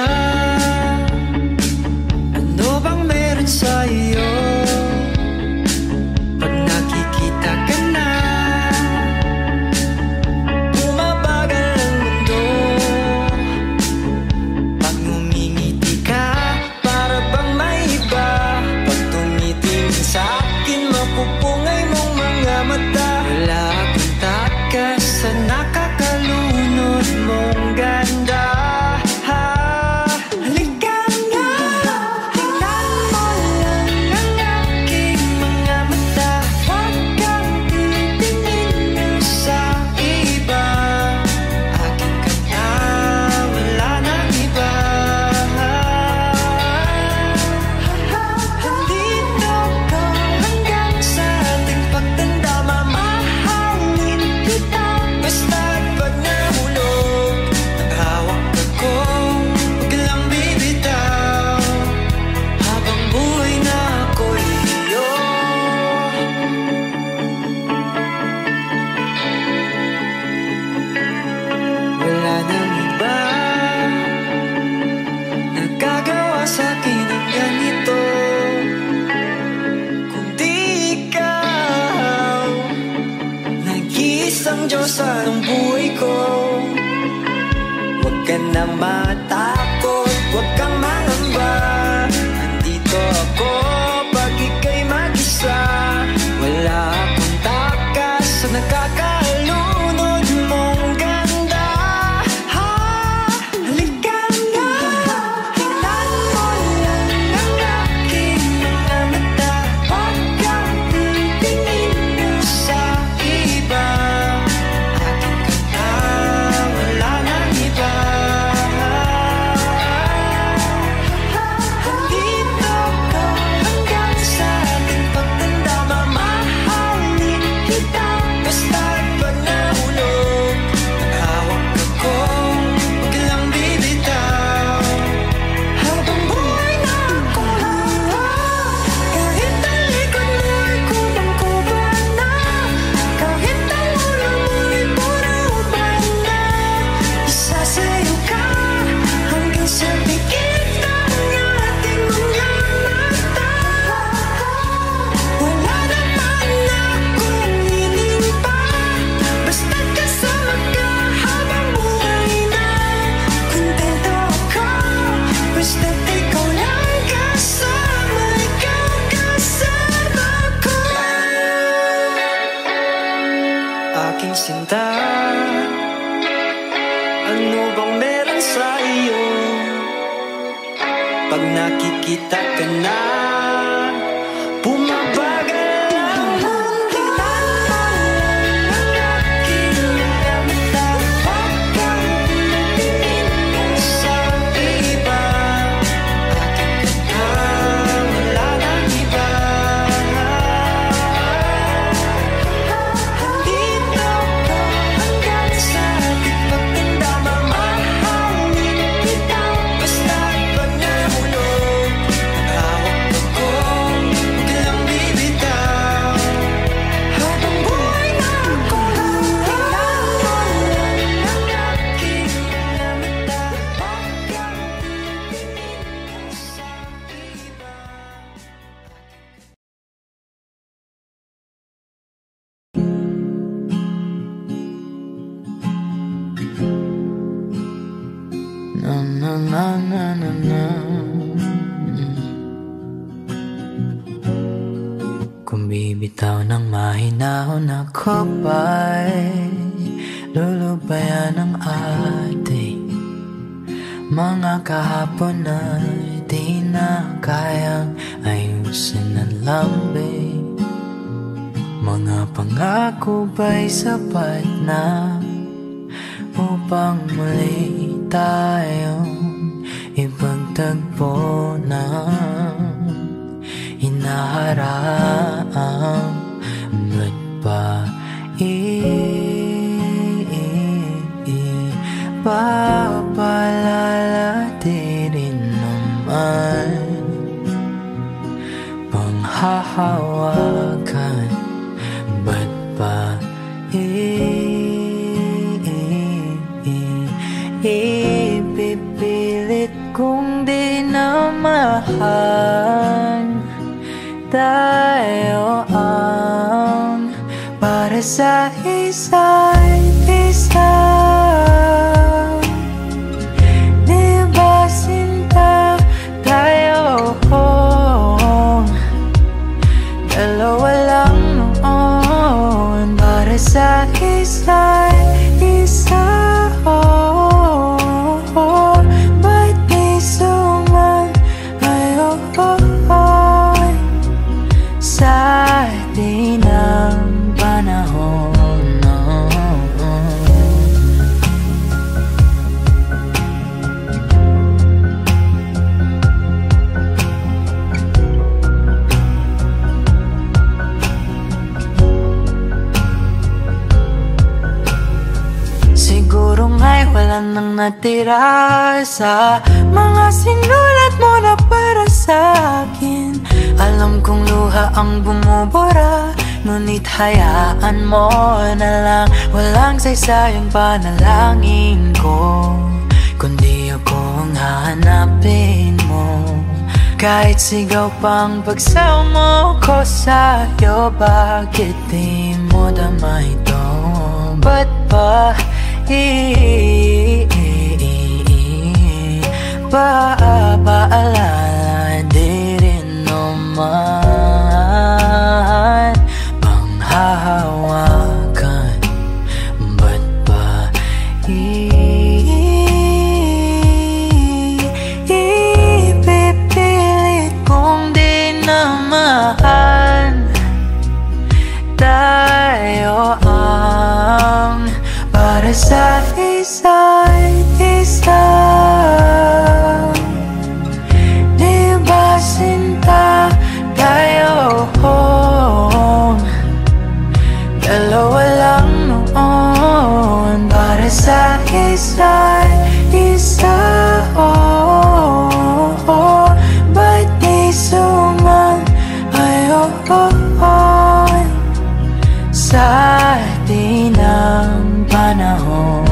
ano bang meron sa iyo? Pag nakikita ka na, bumabagal ang mundo. Pag ngumingiti ka, para bang may iba. Pag tumitingin sa akin, mapupungay mong mga mata. Wala akong takas sa nakakalunod mong ganda. Diyosa ng buhay ko, huwag ka na matakot, huwag kang mangamba. Nandito ako pag ika'y mag-isa. Wala akong takas sa nakakalunod mong ganda. Ha, halika na, tingnan mo lang ang aking mga mata. Huwag kang titingin sa iba. Aking sinta, ano bang meron sa iyo? Pag nakikita ka na, bumabagal ang mundo. Ang aking mga mata, huwag kang titingin sa iba. Aking kanta, wala nang iba. Na na na na na na. Kung bibitaw ng mahinahon ako ba'y lulubayan ng ating mga kahapon na di na kayang ayusin ng lambing. Mga pangako ba'y sapat na upang muli tayong ipagtagpo na hinaharap? Ba't ba ipapalalatirin naman panghahawakan? Ba't ba ipipilit samahan. Tayo ang para sa isa't isa. Di ba sinta tayo? Dalawa lang noon para sa isa't isa. Ba't di sumayon sa atin ang panahon? Siguro nga'y wala nang natira sa mga sinulat mo na para sa akin. Alam kong luha ang bumubura, ngunit hayaan mo na lang. Walang saysayang panalangin ko, kundi ako ang hahanapin mo. Kahit sigaw pang pagsamo ko sa'yo, bakit di mo dama ito? Ba't ba Paalala di rin naman panghahawakan? Ba't ba ipipilit kong di naman? Tayo ang para sa isa't isa. Di ba sinta tayo? Dalawa lang noon para sa isa't isa. Ba't di sumayon sa atin ang panahon?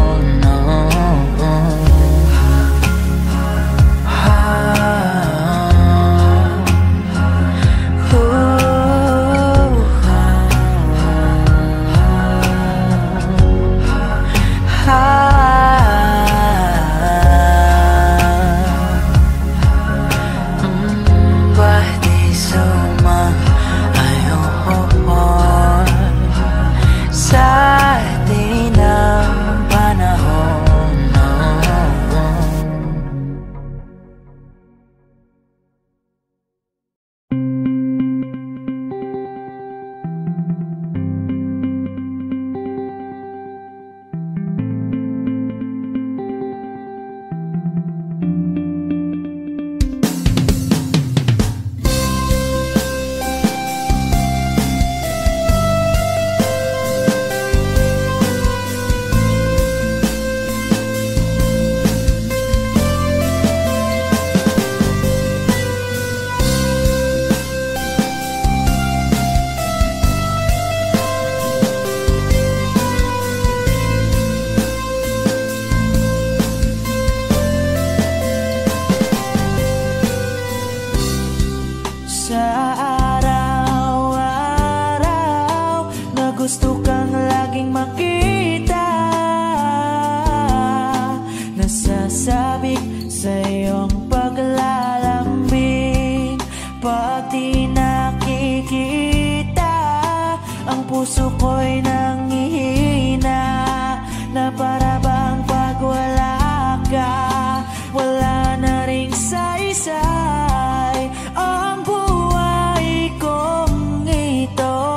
Puso ko'y nanghihina na para bang pag wala ka, wala na ring saysay ang buhay kong ito.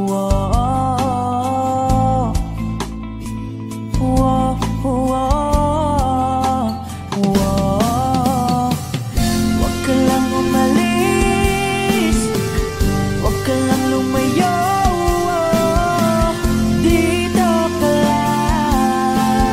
Whoa, whoa, whoa, whoa. Huwag ka lang umalis, huwag ka lang lumayo. Dito ka lang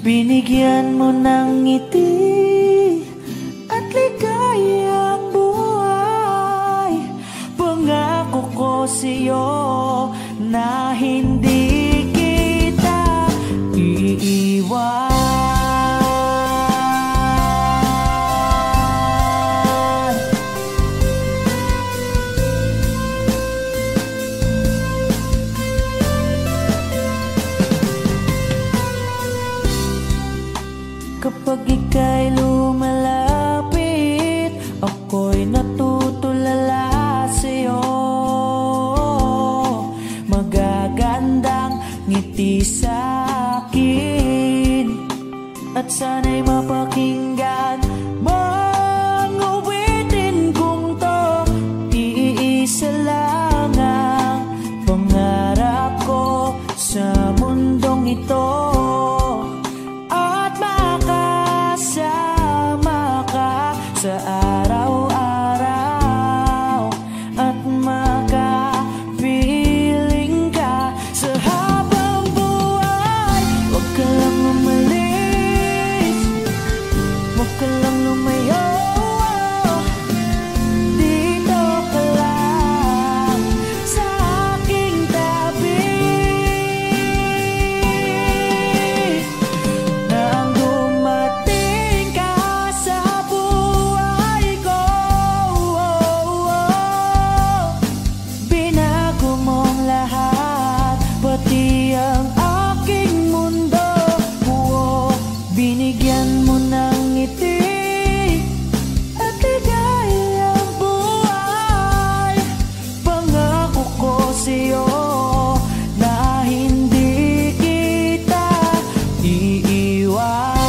Binigyan mo ng ngiti at ligayang buhay. Pangako ko sa'yo na hindi kita iiwan. Kapag ika'y lumalapit, ako'y natutulala sa'yo. Magagandang ngiti sa'kin at sana'y mapakinggan mga awitin kong to. Iisa lang ang pangarap ko sa mundong ito, sa araw-araw at makapiling ka sa habang buhay. Huwag ka lang umalis, huwag ka lang lumayo, dito ka lang sa aking tabi. Nang dumating ka sa pati ang aking mundo, oh, binigyan mo ng ngiti at ligayang buhay. Pangako ko sa'yo na hindi kita iiwan.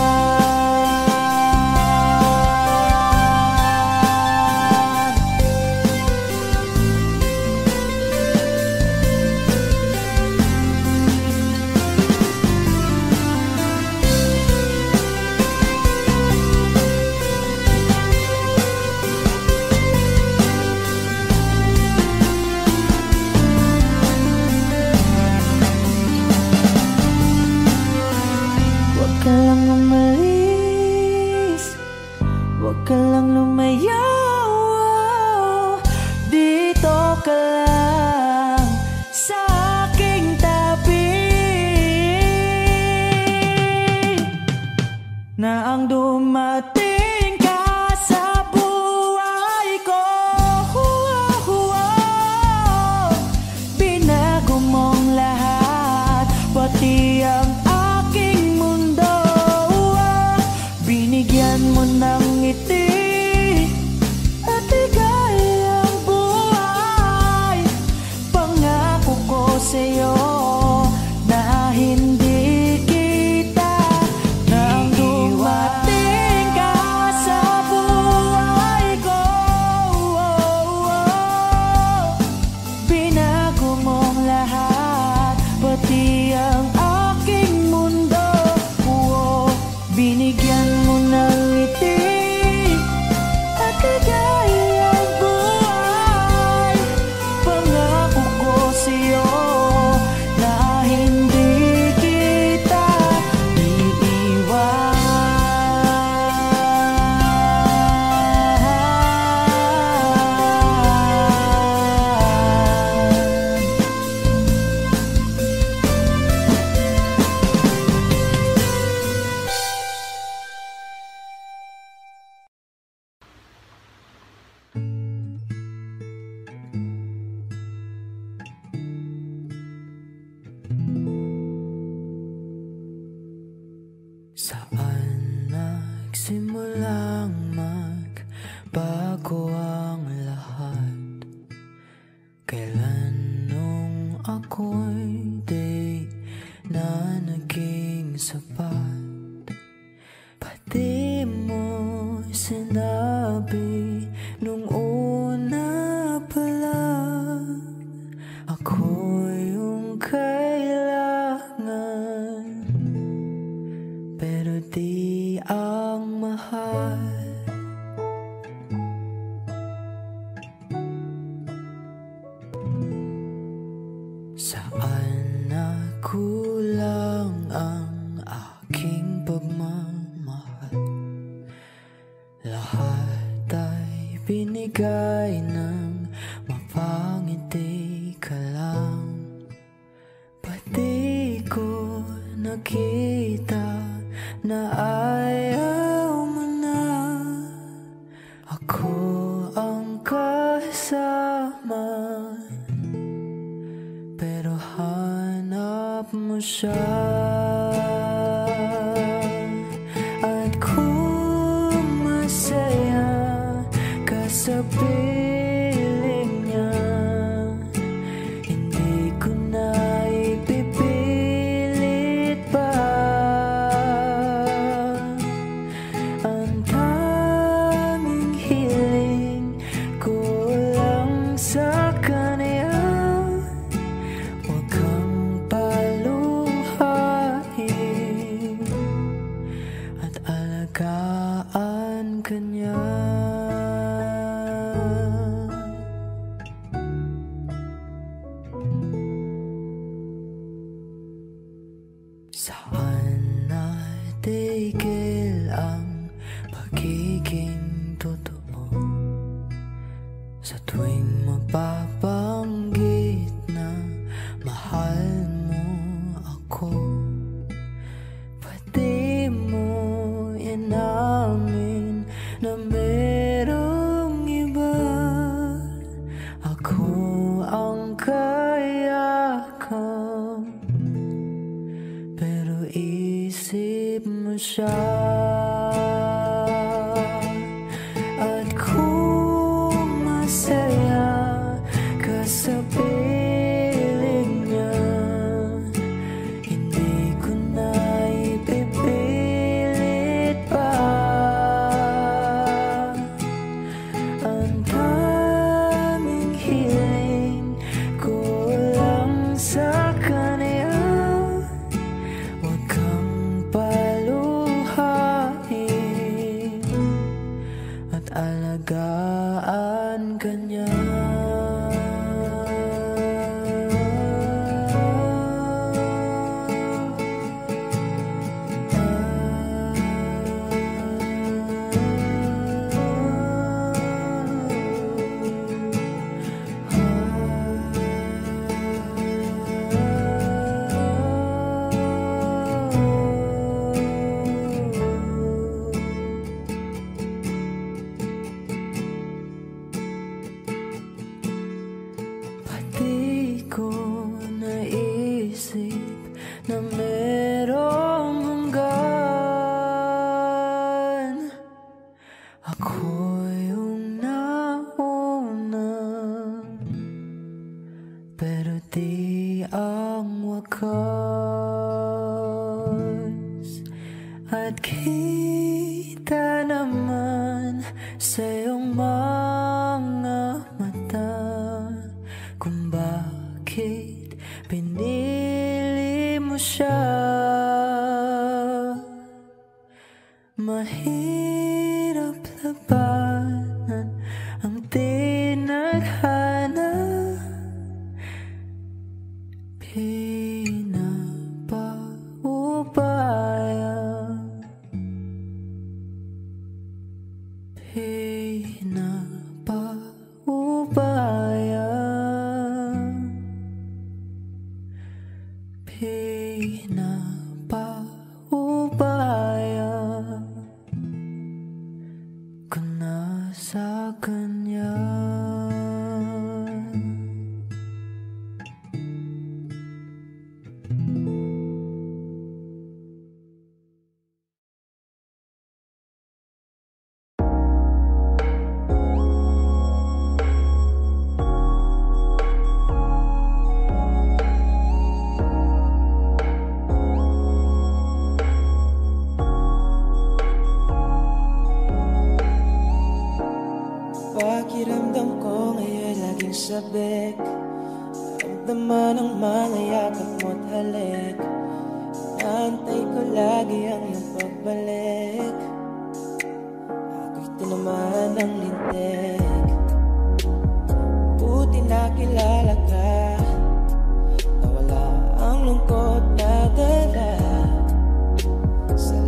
Huwag ka lang umalis, huwag ka lang lumayo, dito ka lang sa aking tabi. Na ang dumating ka sa buhay ko, binago mong lahat, pati ang binigyan mo ng ngiti at ligayang buhay. Pangako ko sa'yo na hindi kita nang dumating ka sa buhay ko. Binago mong lahat, pati ang aking mundo. Binigyan mo ng ngiti at ligayang buhay. Pangako ko sa'yo na hindi kita iiwan. Saan nagsimulang magbago ang lahat? Kailan nung ako'y di na naging sapat? Pati mo sinabi nung una pa lang, ako yung kailangan, pero di ang mahal. Saan nakulang ang aking aking pagmamahal. Lahat ay binigay ng mapangiti ka lang. Pati ko nakita na ayaw mo na. Ako ang kasama, pero hanap mo siya. At kung masaya ka sa piling niya, hindi ko na ipipilit pa. Ang tanging hiling ko lang sa kanya, huwag kang paluhain at alagaan ka niya. Saan natigil ang pagiging totoo? Sa tuwing mapabanggit na mahal mo ako, pati mo inamin na merong iba. Ako ang kayakap, pero isip mo siya. At kung masaya ka sa piling niya, hindi ko na ipipilit pa. Ang tanging hiling ko lang sa kanya, huwag kang paluhain at alagaan ka niya. Pati ko naisip na merong hanggan. Ako yung nauna, pero di ang wakas. At kita naman sa iyong mga mata kung bakit pinili mo siya. Mahirap labanan ang tinadhana, pinapaubaya, pinapaubaya, pinapaubaya ko na sa kanya. Pakiramdam ko ngayon laging sabik, ramdaman ang mga yakap mo't halik. Naantay ko lagi ang iyong pagbalik, ako'y tinamaan ng lintik. Buti nakilala ka, nawala ang lungkot na dala. Sa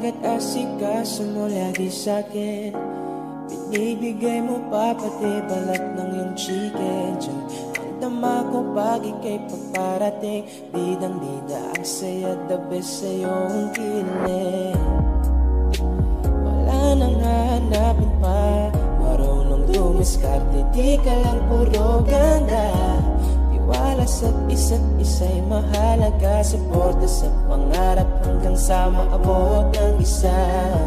Bakit asikaso mo lagi sa'kin? Binibigay mo pa pati balat ng iyong chicken. Diyan ang tama ko pag ika'y paparating. Bidang bida ang saya, the best sa iyong kilig. Wala nang hanapin pa, marunong dumiskarte, di ka lang puro ganda. Tiwala sa isa't isa'y mahalaga, suporta sa pangarap hanggang sa maabot ng isa.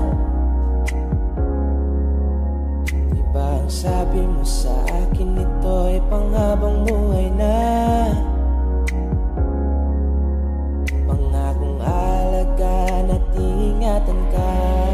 Diba ang sabi mo sa akin, ito'y panghabang buhay na. Pangakong alagaan at ingatan ka.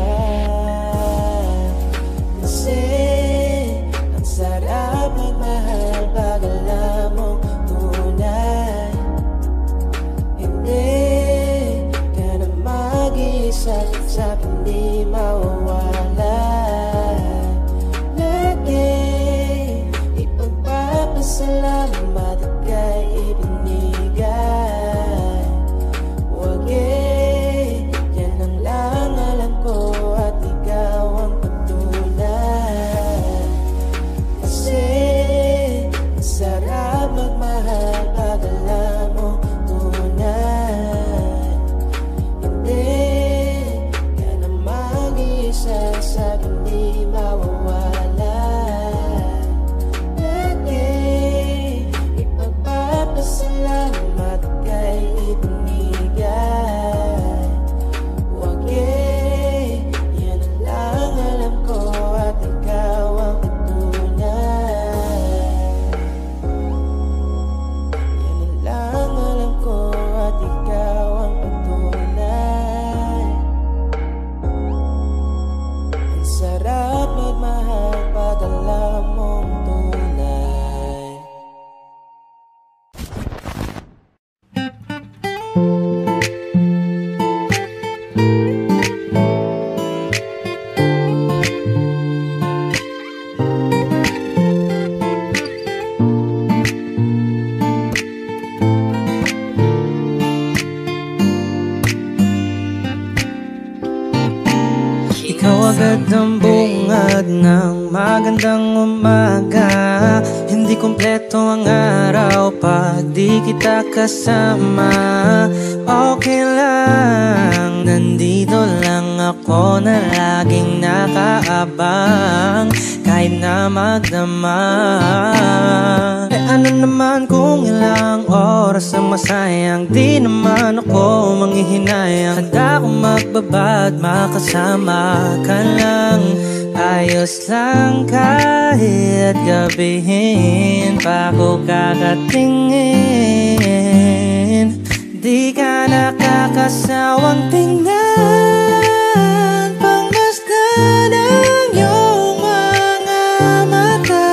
Kasi ang sarap magmahal pag alam mo tunay. Hindi ka na mag-iisa sa hindi mawawala. Lagi ipagpapasalamat at kay ibinigay. Huwag eh, yan ang lang alam ko at ikaw ang patunay. Kasi ang sarap magmahal pag alam mo tunay. Hindi ka na mag-iisa sa hindi mawawala. Lagi ipagpapasalamat kay ibinigay. Huwag eh, yan ang lang alam ko at ikaw ang patunay. Yan ang lang alam ko at ikaw ang patunay. Ang sarap magmahal pag alam mong tunay. Ikaw agad ang bungad ng magandang umaga. Hindi kumpleto ang araw pag di kita kasama. Okay lang, nandito lang ako na laging nakaabang. Kahit na magdama, eh ano naman kung ilang oras ang masayang. Di naman ako manghihinayang. Handa akong magbabad, makasama ka lang. Ayos lang kahit gabihin pa ko kakatingin. Di ka nakakasawang tingnan, pangmasdan ang iyong mga mata.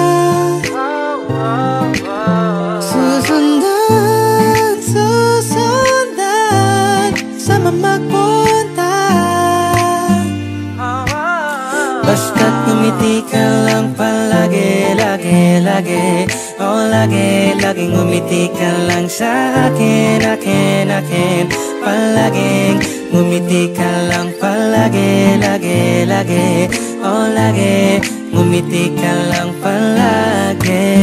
Susundan, susundan sa mamagpunta. Basta't ngumiti ka lang palagi, lagi, lagi. Oh, lagi, laging ngumiti ka lang sa akin, akin, akin. Palaging ngumiti ka lang palagi, lagi, lagi. Oh, lagi, ngumiti ka lang palagi.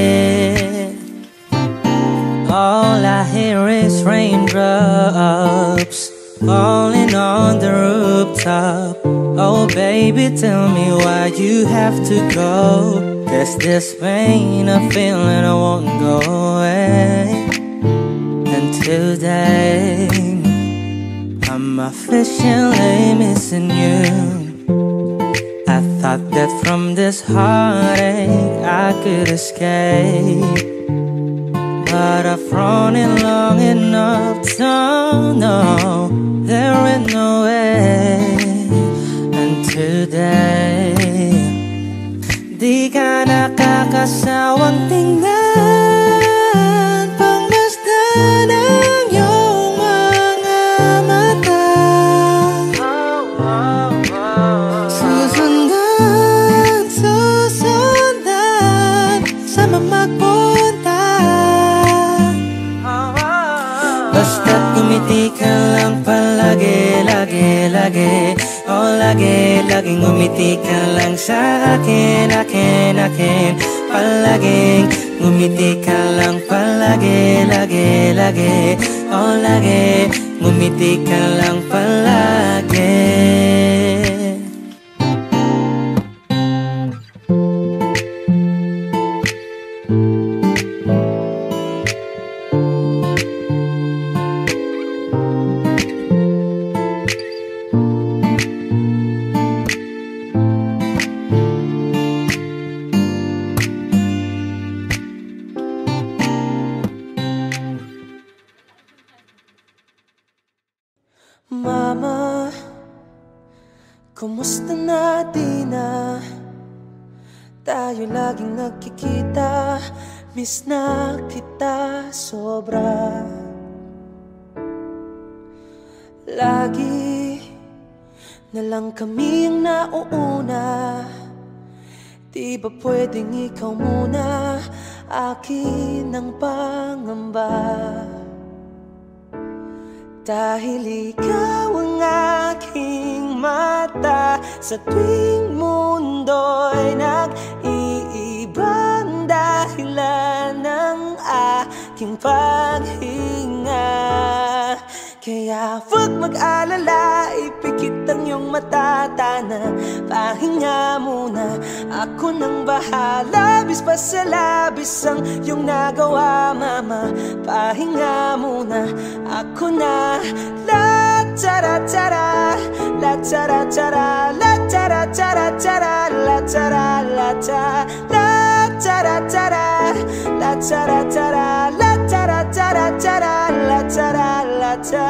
All I hear is raindrops falling on the rooftop. Oh baby, tell me why you have to go. There's this pain I feel and I won't go away. And today I'm officially missing you. I thought that from this heartache I could escape, but I've run it long enough to know there ain't no way. And today di ka nakakasawang tingnan, pangmasdan ang iyong mga mata. Susundan, susundan sa mamagpunta. Basta't ngumiti ka lang palagi, lagi, lagi. akin, akin, akin. Palaging ngumiti ka lang palagi, lagi, lagi. Oh lagi, ngumiti ka lang palagi. Mama, kumusta na di na tayo laging nagkikita? Miss na kita sobra. Lagi na lang kami ang nauuna. Di ba pwedeng ikaw muna? Akin ang pangamba. Dahil ikaw ang aking mata, sa tuwing mundo'y nag-iibang dahilan ng aking paghinga. Kaya huwag mag-alala, ipikit ang iyong mata, tana, pahinga muna. Ako nang bahala, bis pa sa labis ang iyong nagawa, mama. Pahinga muna, ako na. La tara tara, la tara tara, la tara tara tara, la tara la ta, la tara tara, la tara tara, la tara tara tara, la tara la ta.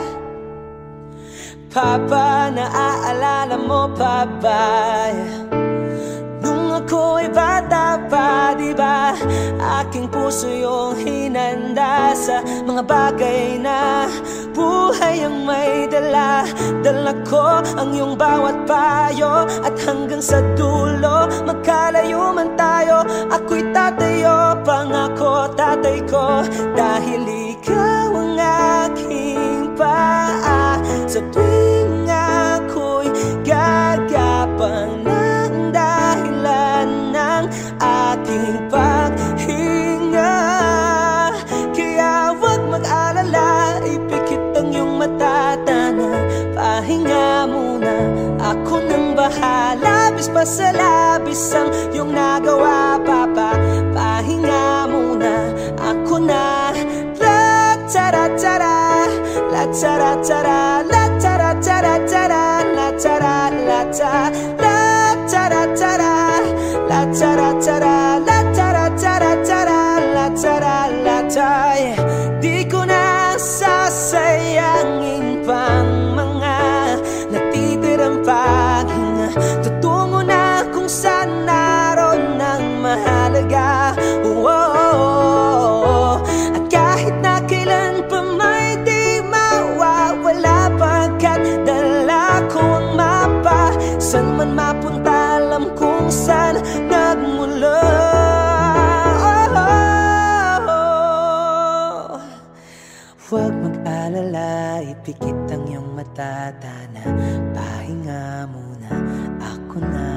Papa, naaalala mo pa ba? Nung ako'y bata pa, diba? Aking puso yung hinanda sa mga bagay na buhay ang may dala. Dala ko ang iyong bawat payo, at hanggang sa dulo magkalayo man tayo. Ako'y tatayo, pangako tatay ko, dahil ikaw ang aking paa. Sa tuwing ako'y gagapang ng dahilan ng aking paghinga. Kaya huwag mag-alala, ipikit ang iyong mata, tana, pahinga muna. Ako nang bahala, bis pa sa labis ang iyong nagawa, papa. Pahinga muna, ako na. La tara tara, la tara tara, la tara tara tara, la tara la ta, la tara tara, la tara tara, la tara tara tara, la tara la ta. Di ko na sasayangin pang mga natitirang paghinga. Tutungo na kung saan naroon ang mahalaga. Oh, oh, oh. At kahit na kailan pa may di mawawala, pagkat dala ko ang mapa. San man mapunta, alam kung saan nagmula. Oh, oh, oh. Huwag mag-alala, ipikit ang iyong mata, tana, pahinga muna, ako na.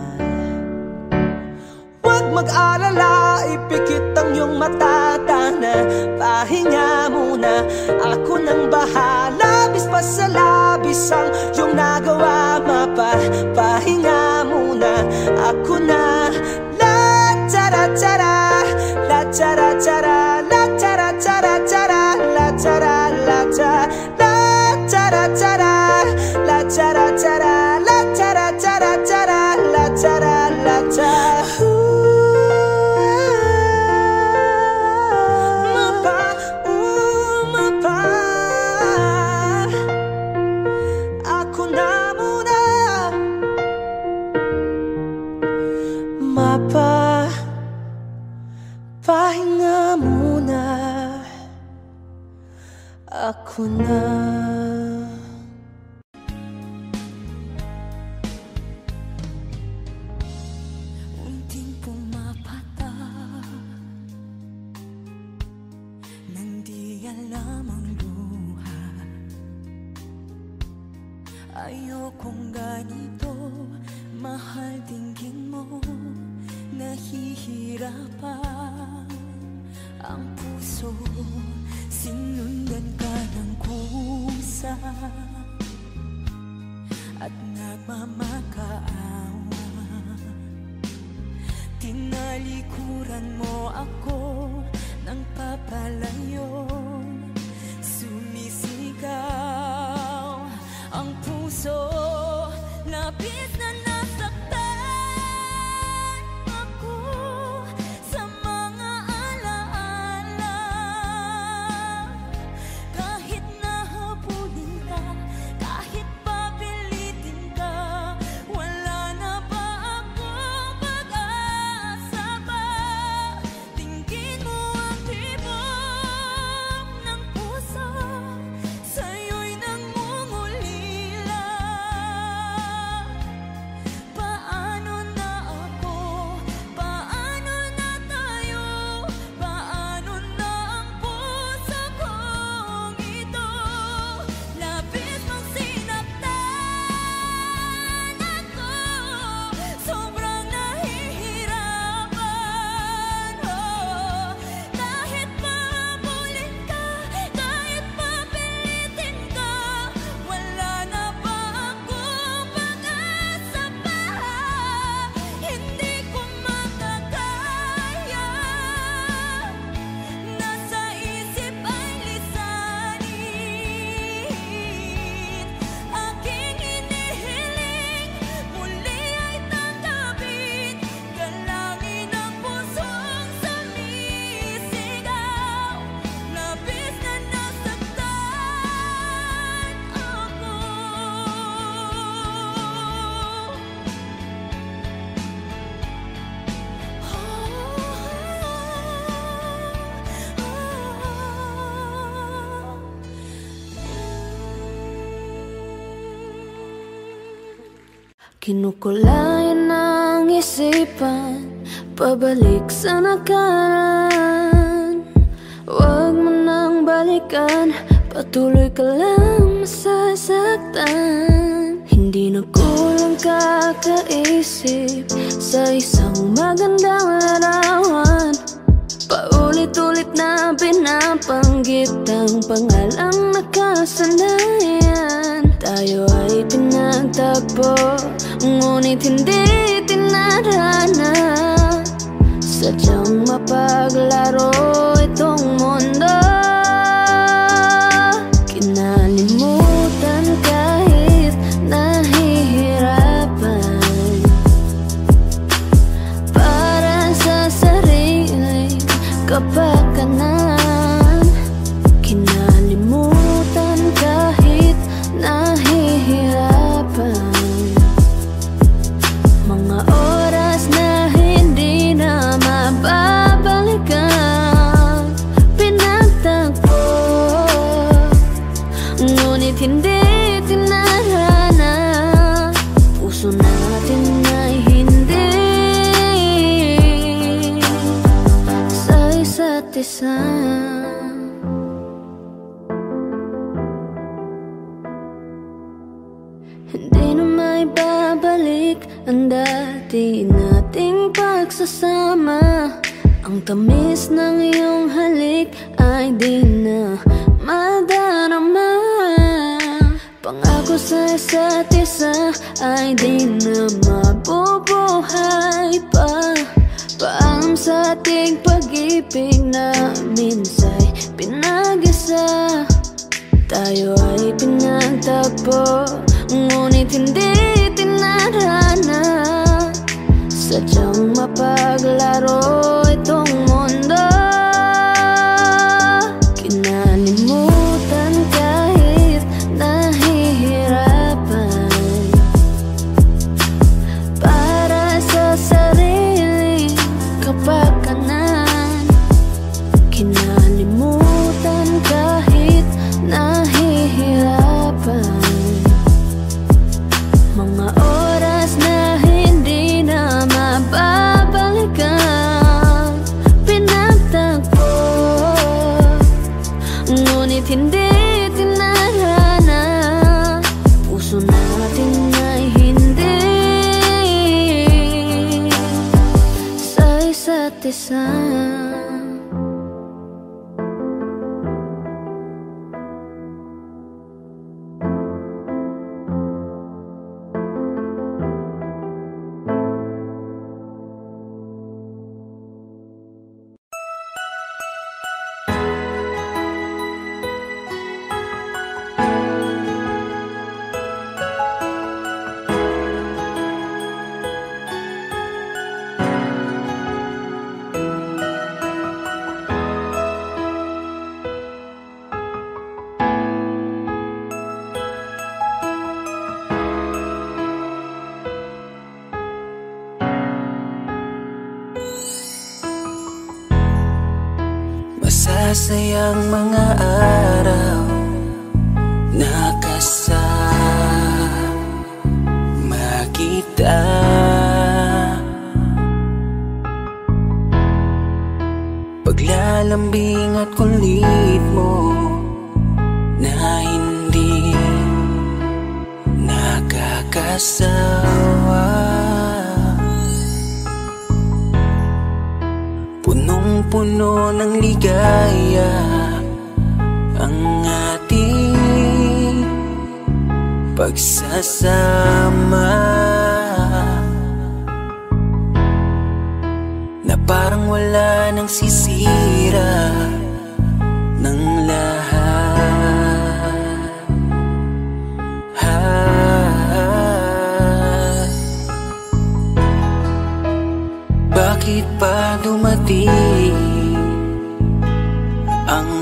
Huwag mag-alala, ipikit ang iyong mata, tana, pahinga muna. Ako nang bahala, bis pa sa labis ang iyong nagawa, mapa. Pahinga muna, ako na. La tara tara, la tara tara, la tara tara tara, la tara la ta, la tara tara, la tara tara, la tara tara tara, la tara la ta. Mapa, pahinga muna, ako na. Unting pumapata nang di alam ang luha. Ayokong ganito, mahal dinggin mo. nahihirapan ang puso, sinundan ka ng kusa at nagmamakaawa. Tinalikuran mo ako ng papalayo, sumisigaw ang puso, labis na nasaktan ako sa mga alaala. Kahit nahabulin ka, kahit papilitin ka, wala na ba akong pag-asa ba? Tingin mo ang tibok ng puso, sa'yo'y nangungulila. Paano na ako? Paano na tayo? Paano na ang puso kong ito? Labis mong sinaktan ako, sobrang nahihirapan. Oh, kahit pahabulin ka, kahit papilitin ka, wala na ba akong pag-asa pa? Hindi ko makakaya, nasa isip ay lisanin. Aking hinihiling, muli ay tanggapin, galangin ang pusong sumisigaw. Labis na nasaktan ako. Kinukulayan ng isipan, pabalik sa nakaraan. Huwag mo nang balikan, patuloy ka lang masasaktan. Hindi na kulang kakaisip sa isang magandang larawan. Paulit-ulit na binabanggit ang pangalang nakasanayan. Tayo ay pinagtagpo, ngunit hindi tinarana. Sadyang mapaglaro itong mundo. Kinalimutan kahit nahihirapan, para sa sariling kapakanan. Kinalimutan kahit nahihirapan, mga oras na hindi na mababalikan. Pinagtagpo, ngunit hindi tinarana. Puso natin ay hindi sa isa't isa. Hindi na may babalik ang dati nating pagsasama. Ang tamis ng iyong halik ay di na madarama. Pangako sa isa't isa ay di na mabubuhay pa. Paalam sa ating pag-ibig na minsa'y pinag-isa. Tayo ay pinagtagpo, ngunit hindi tinarana. Sadyang mapaglaro itong mundo. Kinalimutan kahit nahihirapan, para sa sariling kapakanan. Kinalimutan kahit nahihirapan, mga oras na hindi na mababalikan. Pinag bawat isa. Masasayang mga araw na kasama kita. Paglalambing at kulit mo na hindi nakakasawa. Punong-puno ng ligaya ang ating pagsasama, na parang wala nang sisira ng lahat. Ha. Bakit pa dumating ang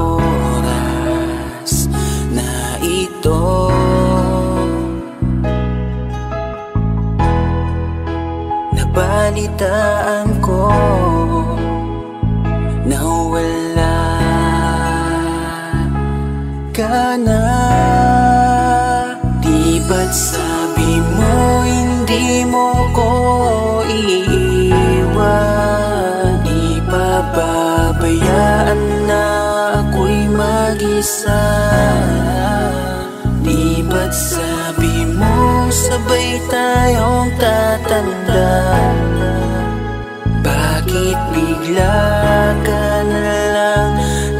oras na ito? Nabalitaan ko na wala ka na. Di ba't sabi mo hindi mo ko iiwan? Di pababayaan na ako'y mag-isa. Di ba't sabi mo sabay tayong tatanda? Bakit bigla ka na lang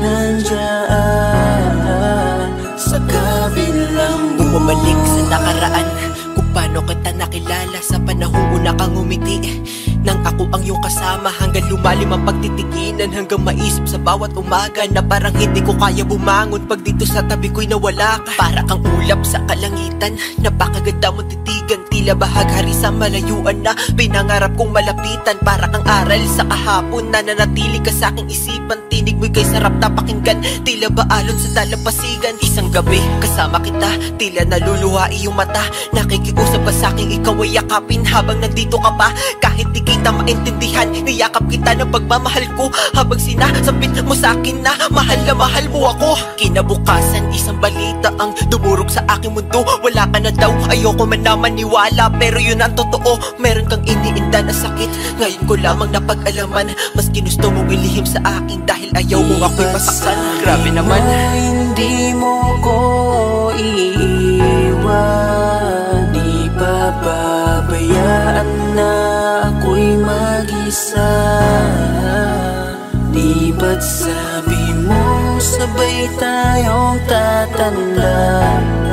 nandyan sa kabilang buhay? Bumalik sa nakaraan, kung paano kita nakilala sa panahong una kang umiti. Nang ako ang iyong kasama, hanggang lumalim ang pagtitikinan, hanggang maisip sa bawat umaga na parang hindi ko kaya bumangon pag dito sa tabi ko'y nawala ka. Para kang ulap sa kalangitan, napakaganda mong titigan, tila bahaghari sa malayuan na pinangarap kong malapitan. Para kang aral sa kahapon na nanatili ka sa aking isipan, tinig mo'y kay sarap na pakinggan, tila ba alon sa dalampasigan. Isang gabi kasama kita, tila naluluha iyong mata, nakikiusap ka sa aking ikaw ay yakapin habang nandito ka pa. Kahit di kita maintindihan, niyakap kita ng pagmamahal ko, habang sinasabit mo sa akin na mahal na mahal mo ako. Kinabukasan isang balita ang dumurog sa aking mundo, wala ka na daw, ayoko man na maniwala, pero yun ang totoo. Meron kang iniinda na sakit, ngayon ko lamang napag-alaman. Mas ginusto mong ilihim sa akin dahil ayaw mo ako'y masaktan. Grabe naman. Hindi mo ko iiwan, di pababayaan na ako'y mag-isa. Di ba't sabi mo sabay tayong tatanda?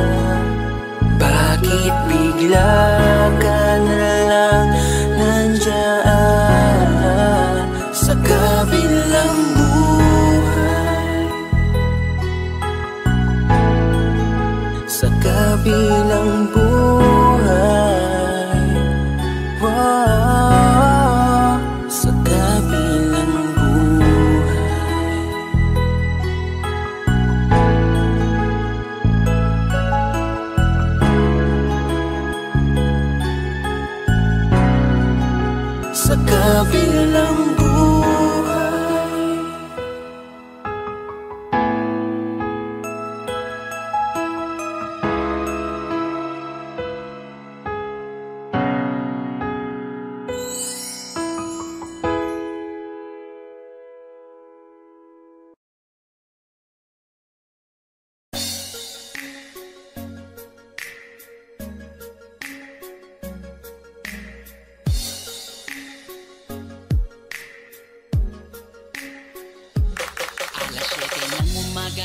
Bakit bigla ka na lang nandyan sa kabilang buhay? Sa kabilang buhay, wow, sa kabilang buhay. Sa kabilang buhay.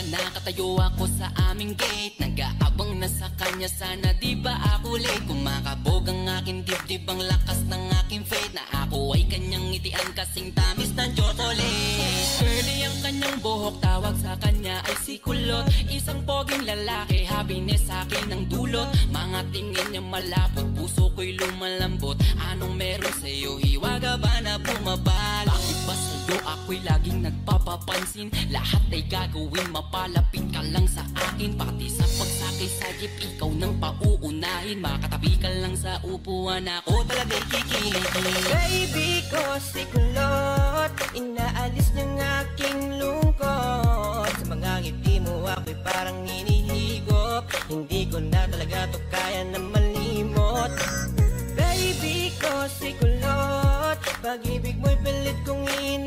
nakatayo ako sa aming gate. Nag-aabang na sa kanya, sana di ba ako late. Kumakabog ang aking dibdib, ang lakas ng aking faith, na ako ay kanyang ngitian kasing tamis ng chocolate. Curly ang kanyang buhok, tawag sa kanya ay si Kulot. Isang poging lalaki, happiness sa akin ang dulot. Mga tingin niya malapot, puso ko'y lumalambot. Anong meron sa'yo, hiwaga ba na bumabal? Bakit ba sa'yo ako'y laging nagpapapansin? Lahat ay gagawin, mapalapit ka lang sa akin. Pati sa pagsakay sa jeep, ikaw nang pauunahin. Makatabi ka lang sa upuan, ako talaga'y kikiligin. Baby ko si Kulot, inaalis niyang aking lungkot. Sa mga ngiti mo ako'y parang hinihigop. Hindi ko na talaga to kaya na malimot. Baby ko si Kulot, pag-ibig mo'y pilit kong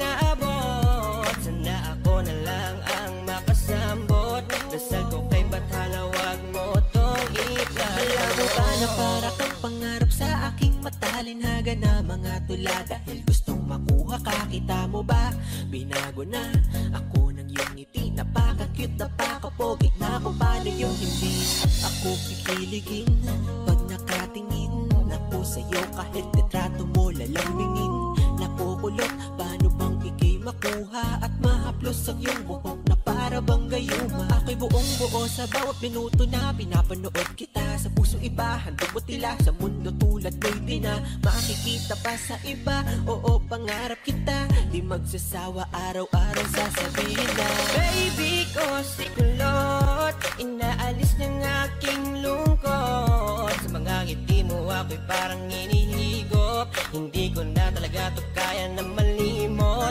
inaabot. Sana ako na lang ang makasambot. Dasal ko kay Bathala, wag mo tong itlalagot. Alam mo ba na para kang pangarap sa aking matalinhaga na mga tula? Dahil gustong makuha ka, kita mo ba? Binago na ako ng iyong ngiti. Napaka-cute, napaka-pogi, na kung paano yung hindi ako kikiligin pag nakatingin ako sa'yo. Kahit litrato mo lalambingin, nakukulot. Paano bang ikay makuha at mahaplos ang iyong buhok na para bang gayuma? Ako'y buong buo sa bawat minuto na pinapanood kita. Sa puso iba, handog mo tila. Sa mundo tulad mo'y di na makikita pa sa iba. Oo, pangarap kita, di magsasawa, araw-araw sasabihin na Baby ko si Kulot, inaalis ng aking lungkot. Sa mga ngiti mo ako'y parang hinihigop. Hindi ko na talaga to kaya na malimot.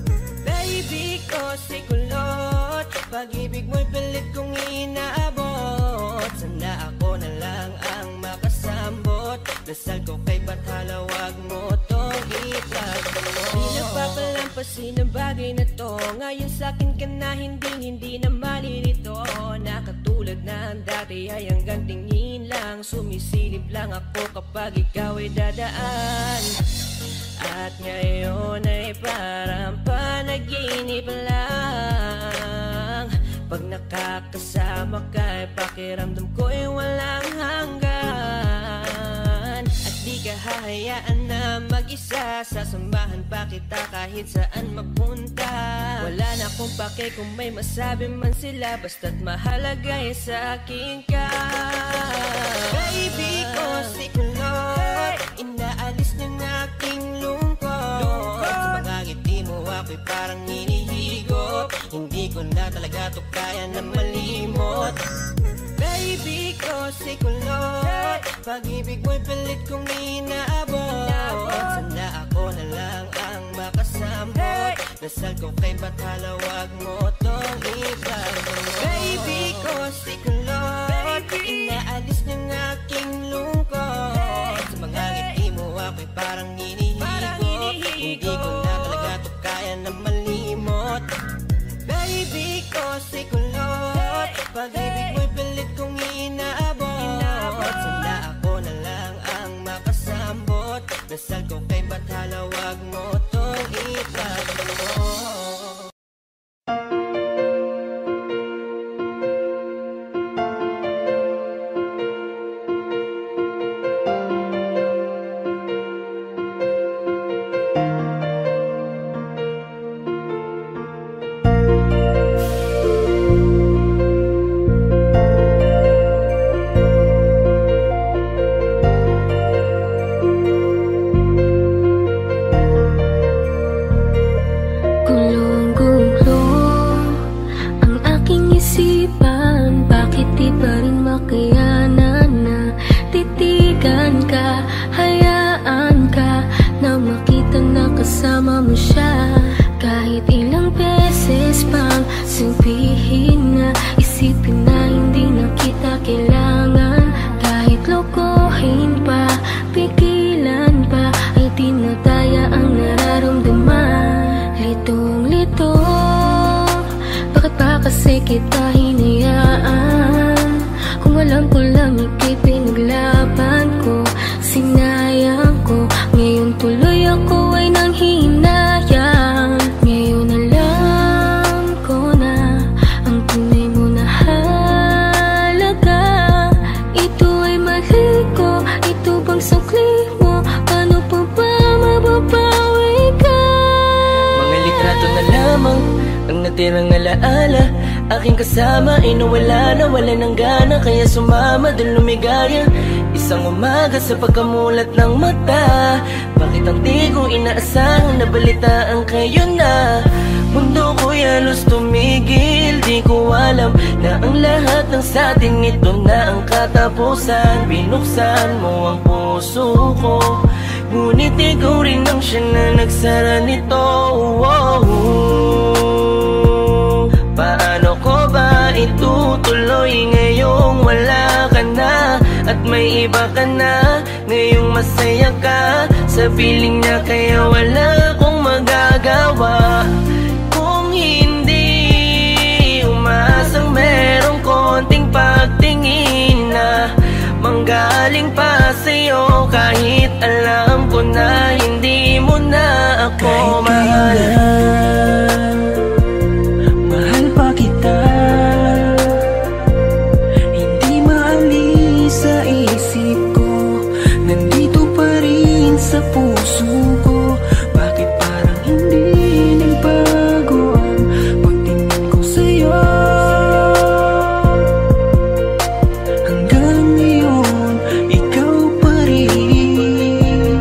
Baby ko si Kulot, pag-ibig mo'y pilit kong inaabot. Sana ako na lang ang makasambot. Dasal ko kay Bathala, wag mo tong itagamot. Di nagpapalampasin ang bagay na to. Ngayon sa'kin ka na hindi, hindi na malilito. Nakatulad na ang dati ay hanggang tingin lang. Sumisilip lang ako kapag ikaw ay dadaan. At ngayon ay parang panaginip lang. Pag nakakasama ka, pakiramdam ko ay walang hanggan. At di ka hahayaan na mag-isa, sasamahan pa kita kahit saan mapunta. Wala na akong pake kung may masabi man sila, basta't mahalaga ay sa akin ka. Baby ko si Kulot, inaalis niyang aking lungkot. Sa mga ngiti mo ako'y parang hinihigop. Hindi ko na talaga to kaya na malimot. Baby ko si Kulot, pag-ibig mo'y pilit kong inaabot. Sana ako na lang ang makasambot. Dasal ko kay Bathala, wag mo tong ibagamot. Baby ko si Kulot, inaalis niyang aking lungkot. Sa mga ngiti mo ako'y parang hinihigop. Hindi ko na talaga to kaya na malimot. Baby ko si Kulot, pag-ibig mo'y pilit kong inaabot. Sana ako na lang ang makasambot. Dasal ko kay Bathala, wag mo tong ibagamot. Ngayon alam ko na ang tunay natirang alaala. Aking kasama ay nawala na, wala ng gana, kaya sumama dun lumigaya. Isang umaga sa pagkamulat ng mata, bakit ang di ko inaasahan na balitaan kayo na? Mundo ko'y halos tumigil, di ko alam na ang lahat ng satin ito na ang katapusan. Binuksan mo ang puso ko, ngunit ikaw rin ang siya na nagsara nito. Oh, paano ko ba itutuloy ngayong wala ka na at may iba ka na? Ngayong masaya ka sa piling niya, kaya wala akong magagawa. Kung hindi umasang merong konting pagtingin na manggaling pa sa'yo, kahit alam ko na hindi mo na ako mahal. Mahal pa kita, hindi maalis sa isip ko, nandito pa rin sa puso ko. Bakit parang hindi nagbago ang pagtingin ko sa'yo? Hanggang ngayon, ikaw pa rin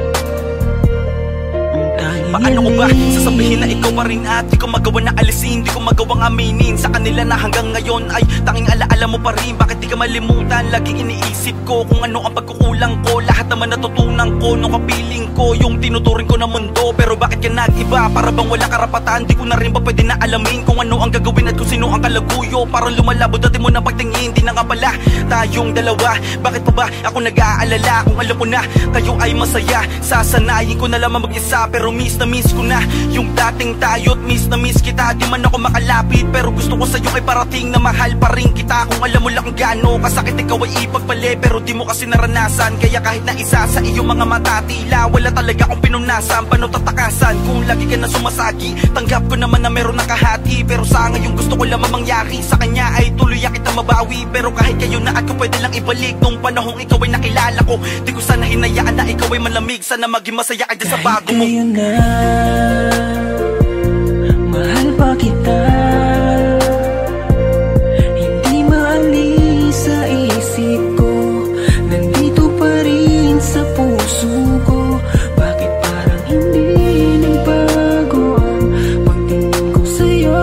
ang Paano ko ba sasabihin na ikaw pa rin at di ko magawa na alisin, di ko magawang aminin sa kanila na hanggang ngayon ay tanging alaala mo pa rin. Bakit di ka malimutan? Laging iniisip ko kung ano ang pagkukulang ko. Lahat naman natutunan ko nung kapiling ko yung tinuturing ko na mundo. Pero bakit ka nag-iba? Para bang wala karapatan? Di ko na rin ba pwede na alamin kung ano ang gagawin at kung sino ang kalaguyo? Parang lumalabo dati mo na pagtingin, di na nga pala tayong dalawa. Bakit pa ba ako nag-aalala kung alam ko na kayo ay masaya? Sasanayin ko na lamang mag-isa, pero miss na miss ko na yung dating tayo't miss na miss kita. Di man ako makalapit, pero gusto ko sa'yo ay parating na mahal pa rin kita. Kung alam mo lang kung gaano kasakit ikaw ay ipagpali, pero di mo kasi naranasan. Kaya kahit na isa sa iyong mga mata, tila wala talaga akong pinunasan. Paano tatakasan kung lagi ka na sumasagi? Tanggap ko naman na meron nakahati, pero sa ngayon gusto ko lamang mangyari sa kanya ay tuluyan kita mabawi. Pero kahit kayo na at ko pwede lang ibalik nung panahong ikaw ay nakilala ko. Di ko sana hinayaan na ikaw ay malamig, sana maging masaya ka dyan sa bago mo. Kahit na mahal pa kita, hindi maalis sa isip ko, nandito pa rin sa puso ko. Bakit parang hindi nagbago ang pagtingin ko sa'yo?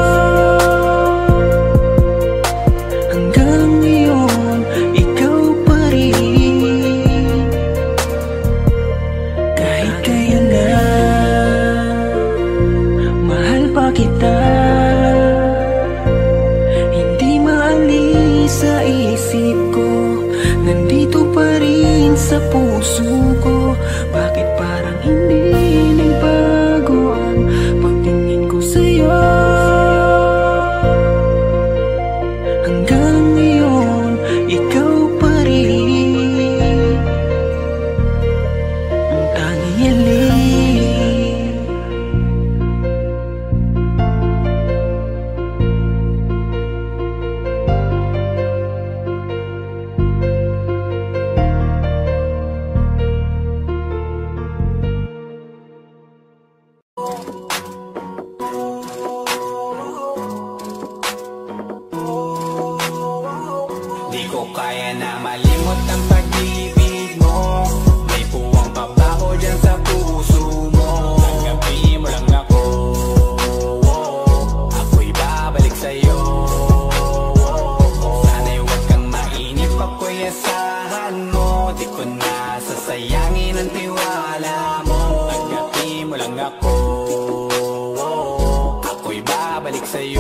Hanggang ngayon, ikaw pa rin. Kahit kayo na mahal pa kita, hindi maalis sa isip ko, nandito pa rin sa puso ko. Bakit parang hindi nagbago ang pagtingin ko sa'yo? Hanggang ngayon, ikaw pa rin ang tanging hiling. Di ko kaya na malimot ang pag-ibig mo. May puwang pabaho dyan sa puso mo. Tanggapin mo lang ako, ako'y babalik sa'yo. Sana'y huwag kang mainip, ako'y asahan mo. Di ko na sasayangin ang tiwala mo. Tanggapin mo lang ako, ako'y babalik sa'yo.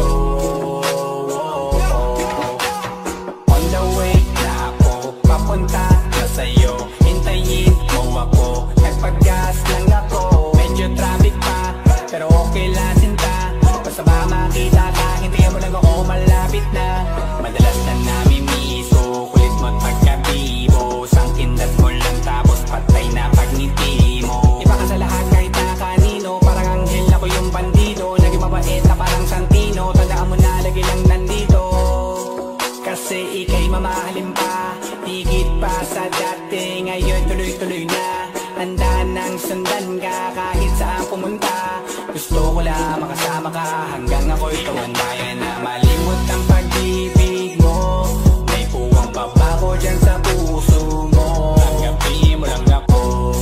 Papunta na sa'yo, hintayin mo ako. Nagpag-gas lang ako, medyo traffic pa, pero okay lang sinta. Basta ba makita ka, hintayin mo lang ako, malapit na. Madalas na namimiso, kulit mo't pagkabibo. Sangkindat mo lang tapos patay na pagngiti mo. Iba ka sa lahat kahit na kanino, parang anghel ako yung bandido. Naging mabait na parang Santino, tandaan mo na lagi lang nandito. Kasi ika'y mamahalin pa, higit pa sa dati. Ngayon tuloy-tuloy na, handa nang sundan ka kahit saan pumunta. Gusto ko lang makasama ka hanggang ako'y ako'y tumandaya na malimot ang pag-ibig mo. May puwang pa ba ko dyan sa puso mo? Tanggapin mo lang ako,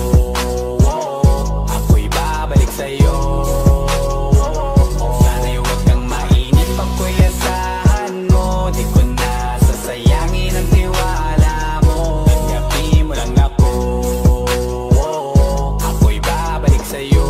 ako'y babalik sa'yo. Sana'y huwag kang mainip, ako'y asahan mo. Di ko na sasayangin ang tiwala mo. Tanggapin mo lang ako, ako'y babalik sa'yo.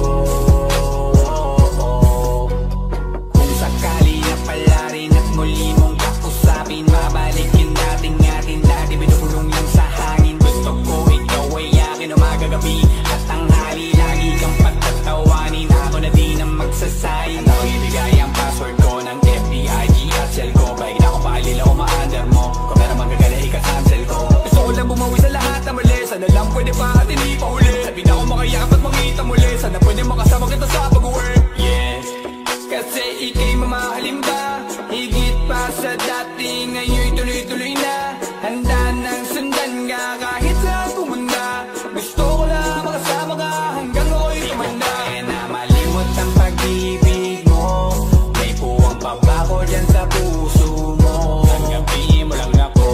Kung sakali na pala rin at muli mong kausapin, mabalikin natin atin dati binubulong lang sa hangin. Gusto ko ikaw ay akin umaga gabi at tanghali, lagi kang patatawanin. Ako na din ang magsasayin. Ako'y ibigay ang password ko ng F B I G at cell ko. Baik na ako paalila o ma-under mo, kung meron magagala ika-cancel ko. Gusto ko lang bumawi sa lahat ng mali. Sana lang pwede pa at hindi pa huli. Sabi na ako makayakap at makita muli. Sana pwede makasama kita sa pag-work. Yes, kasi ika'y mamahalin ba? Higit pa sa dati, ngayon'y tuloy-tuloy na. Handa nang sundan ka kahit saan pumunta. Gusto ko lang makasama ka hanggang ako'y tumanda. Kaya na malimot ang pag-ibig mo. May puwang pa ba ko dyan sa puso mo? Tanggapin mo lang ako,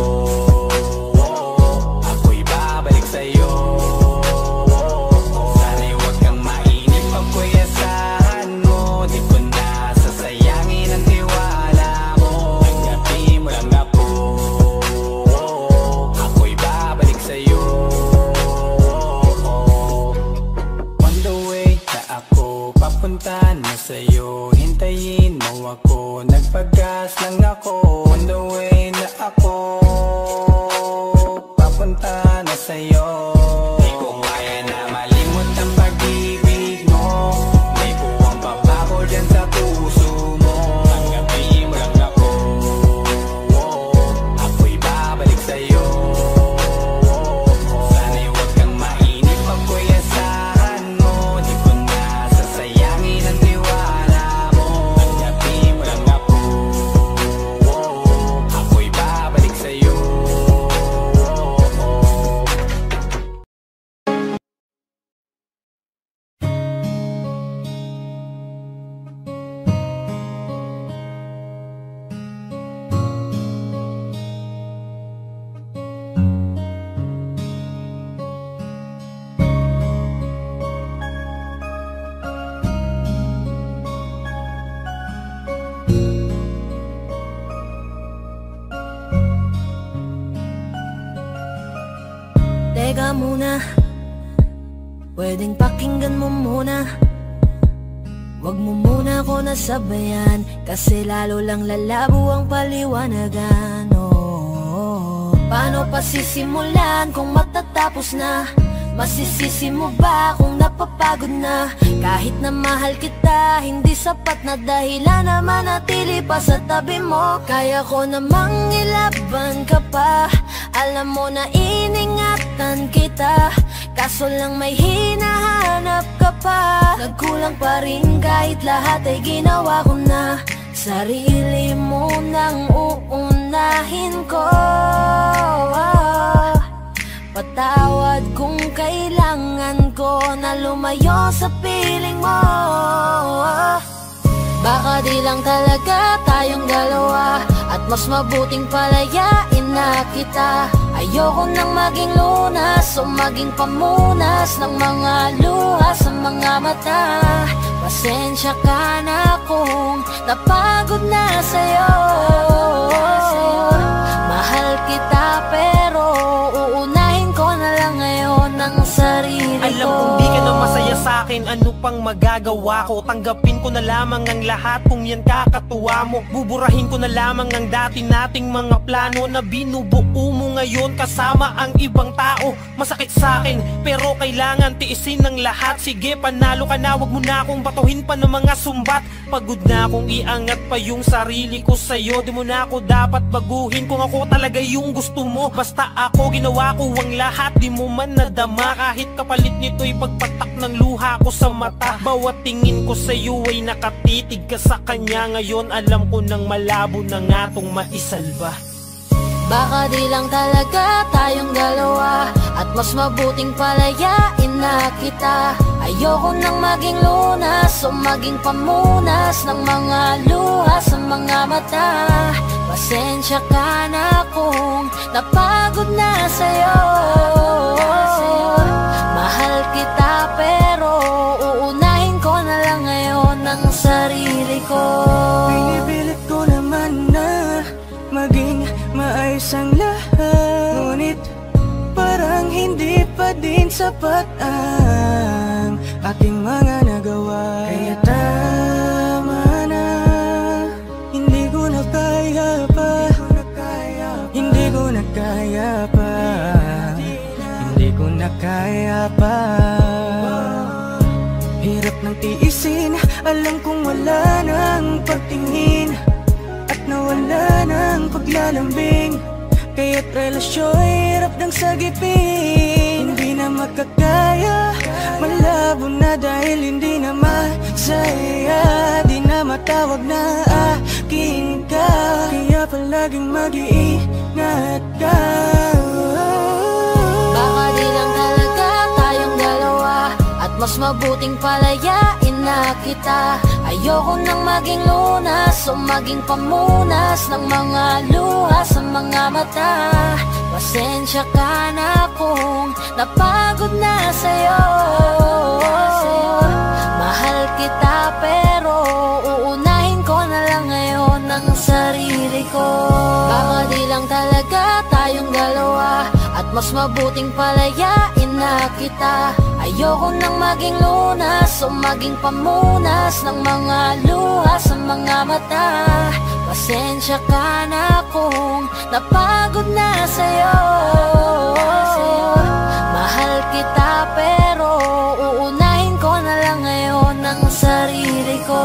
ako'y babalik sa'yo. Sana'y huwag kang mainip, ako'y asahan mo. Di ko na sasayangin ang tiwala mo. Tanggapin mo lang ako, ako'y babalik sa'yo. On the way na ako, papunta na sa'yo. Hintayin mo ako, nagpagas lang ako. On the way na ako, papunta na sa'yo. Di ko kaya na malimot ang pag-ibig mo. May puwang pa ba ko dyan sa puso mo? Tanggapin mo lang ako, ako'y babalik sa'yo. Sana'y huwag kang mainip, ako'y asahan mo. Di ko na sasayangin ang tiwala mo. Tanggapin mo lang ako, ako'y babalik sa'yo. Teka muna, pwedeng pakinggan mo muna. Wag mo muna ako nasabayan, kasi lalo lang lalabo ang paliwanagan. Oh, paano pa sisimulan kung matatapos na? Masisisi mo ba kung napapagod na? Kahit na mahal kita, hindi sapat na dahilan na manatili pa sa tabi mo. Kaya ko namang ilaban ka pa, alam mo na iningatan kita. Kaso lang may hinahanap ka pa. Nagkulang pa rin kahit lahat ay ginawa ko na. Sarili mo nang uunahin ko. Patawad kung kailangan ko na lumayo sa piling mo. Baka di lang talaga tayong dalawa, at mas mabuting palayain na kita. Ayoko nang maging lunas o maging pamunas ng mga luha sa mga mata. Pasensya ka na kung napagod na sa'yo. Mahal kita pero uunahin ko na lang ngayon ang sarili ko. Alam kong di ka na masaya sa'kin, ano pang magagawa ko? Tanggapin ko na lamang ang lahat kung yan kakatuwa mo. Buburahin ko na lamang ang dati nating mga plano na binubuo mo ngayon kasama ang ibang tao. Masakit sa'kin pero kailangan tiisin ng lahat. Sige, panalo ka na, wag mo na akong batuhin pa ng mga sumbat. Pagod na akong iangat pa yung sarili ko sa'yo. Di mo na ako dapat baguhin kung ako talaga yung gusto mo. Basta ako ginawa ko ang lahat, di mo man nadama. Kahit kapalit nito'y pagpatak ng luha ko sa mata. Bawat tingin ko sa'yo ay nakatitig ka sa kanya. Ngayon alam ko nang malabo na nga tong maisalba. Baka di lang talaga tayong dalawa, at mas mabuting palayain na kita. Ayoko nang maging lunas o maging pamunas ng mga luha sa mga mata. Pasensya ka na kung napagod na sa'yo. Mahal kita pero uunahin ko na lang ngayon ang sarili ko. Pinipilit ko naman na maging maayos ang lahat, ngunit parang hindi pa din sapat ang aking mga nagawa. Kaya tama na, hindi ko na kaya pa, hindi ko na kaya pa, hindi ko na kaya pa. Hirap ng tiisin, alam kong wala nang pagtingin at nawala ng paglalambing. Kaya't relasyo'y hirap ng sagipin. Hindi na makakaya, malabo na dahil hindi na masaya. Di na matawag na akin ka, kaya palaging mag-iingat ka. Baka di lang talaga tayong dalawa, at mas mabuting palayain na kita. Ayoko nang maging lunas o maging pamunas ng mga luha sa mga mata. Pasensya ka na kung napagod na sa'yo. Mahal kita pero uunahin ko na lang ngayon ang sarili ko. Baka di lang talaga tayong dalawa, at mas mabuting palayain na kita. Ayoko nang maging lunas o maging pamunas ng mga luha sa mga mata. Pasensya ka na kung napagod na sa'yo. Mahal kita pero uunahin ko na lang ngayon ang sarili ko.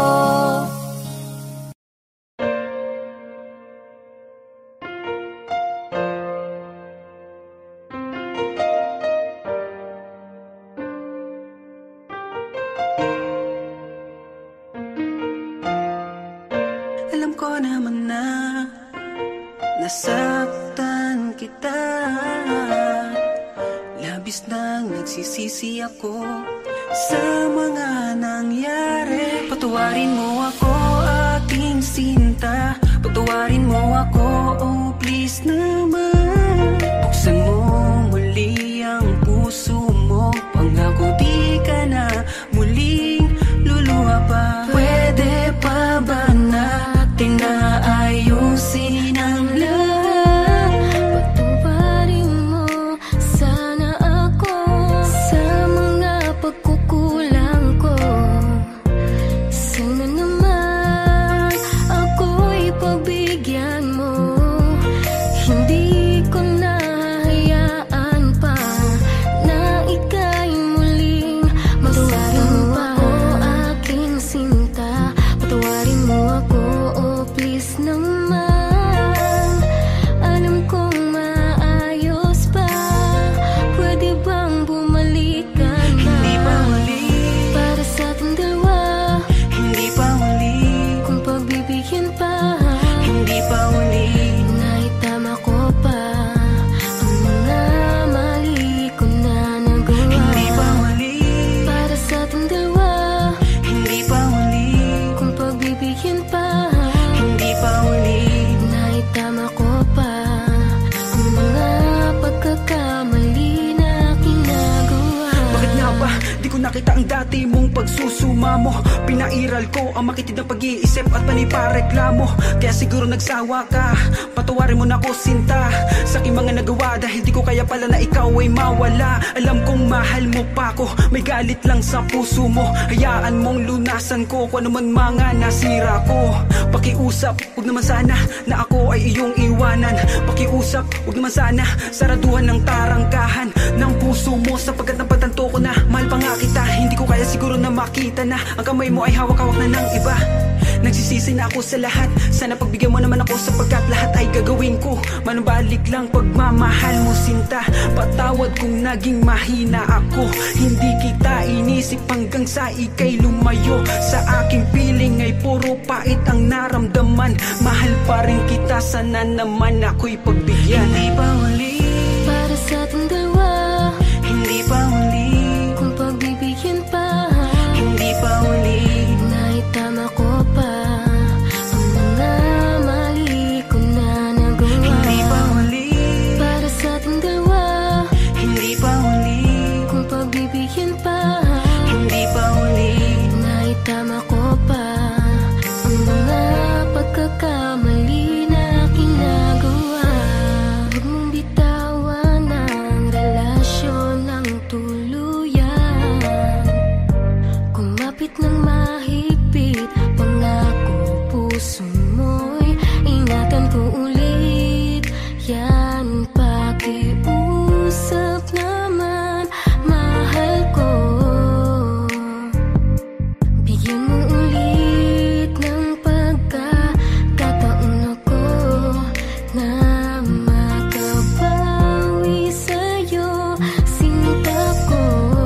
Alam ko naman na nasaktan kita. Labis nang nagsisisi ako sa mga nangyari. Patawarin mo ako, aking sinta. Patawarin mo ako, oh please naman. Buksan mo muli ang puso mo. Pangako di ka na muling luluha pa. Pwede pa ba natin na ayusin ang lahat? Patawarin mo sana ako sa mga pagkukulang ko. Sana naman ako'y pagbigyan mo. Hindi ko nahahayaan pa na ika'y muling masaktan pa. Aking sinta, patawarin mo ako, oh please naman. Alam kong maayos pa. Pwede bang bumalik ka na? Hindi pa huli, Para sa ating dalawa, hindi pa huli, kung pagbibigyan pa, hindi pa huli. naitama ko pa ang mga mali ko na nagawa. Hindi pa huli, Para sa ating dalawa, hindi pa huli, kung pagbibigyan pa, hindi pa huli. naitama ko pa ang mga pagkakamali na kinagawa. Bakit nga ba di ko nakita ang dati mong pagsusuma mo? Pinairal ko ang makitid ng pag-iisip at panipareklamo. Kaya siguro nagsawa ka, patawarin mo na ako sinta sa aking mga nagawa. Dahil di ko kaya pala na ikaw ay mawala. Alam kong mahal mo pa ako, may galit lang sa puso mo. Hayaan mong lunasan ko kung ano man mga nasira ko. Pakiusap, huwag naman sana na ako ay iyong iwanan. Pakiusap, huwag naman sana saraduhan ng tarangkahan ng puso mo, sapagkat napatantay multo ko na. Mahal pa nga kita, hindi ko kaya siguro na makita na ang kamay mo ay hawak-hawak na ng iba. Nagsisisi na ako sa lahat, sana pagbigyan mo naman ako sapagkat lahat ay gagawin ko. Manumbalik lang pagmamahal mo sinta, patawad kung naging mahina ako. Hindi kita inisip hanggang sa ikay lumayo. Sa aking piling ay puro pait ang naramdaman. Mahal pa rin kita, sana naman ako'y pagbigyan. Hindi pa huli para sa ating dalawa, hindi pa huli kung pagbibigyan pa, hindi pa huli naitama ko pa ang mga mali ko na nagawa. Hindi pa huli para sa ating dalawa, hindi pa huli kung pagbibigyan pa, hindi pa huli naitama ko pa ang mga pagkakamali na aking nagawa. Huwag mong bitawan ang relasyon ng tuluyan, kumapit ng mahigpit, pangako puso mo'y ingatan ko ulit. Yan pakiusap naman, mahal ko. Bigyan mo ulit ng pagkakataon ako na makabawi sa'yo, sinta ko.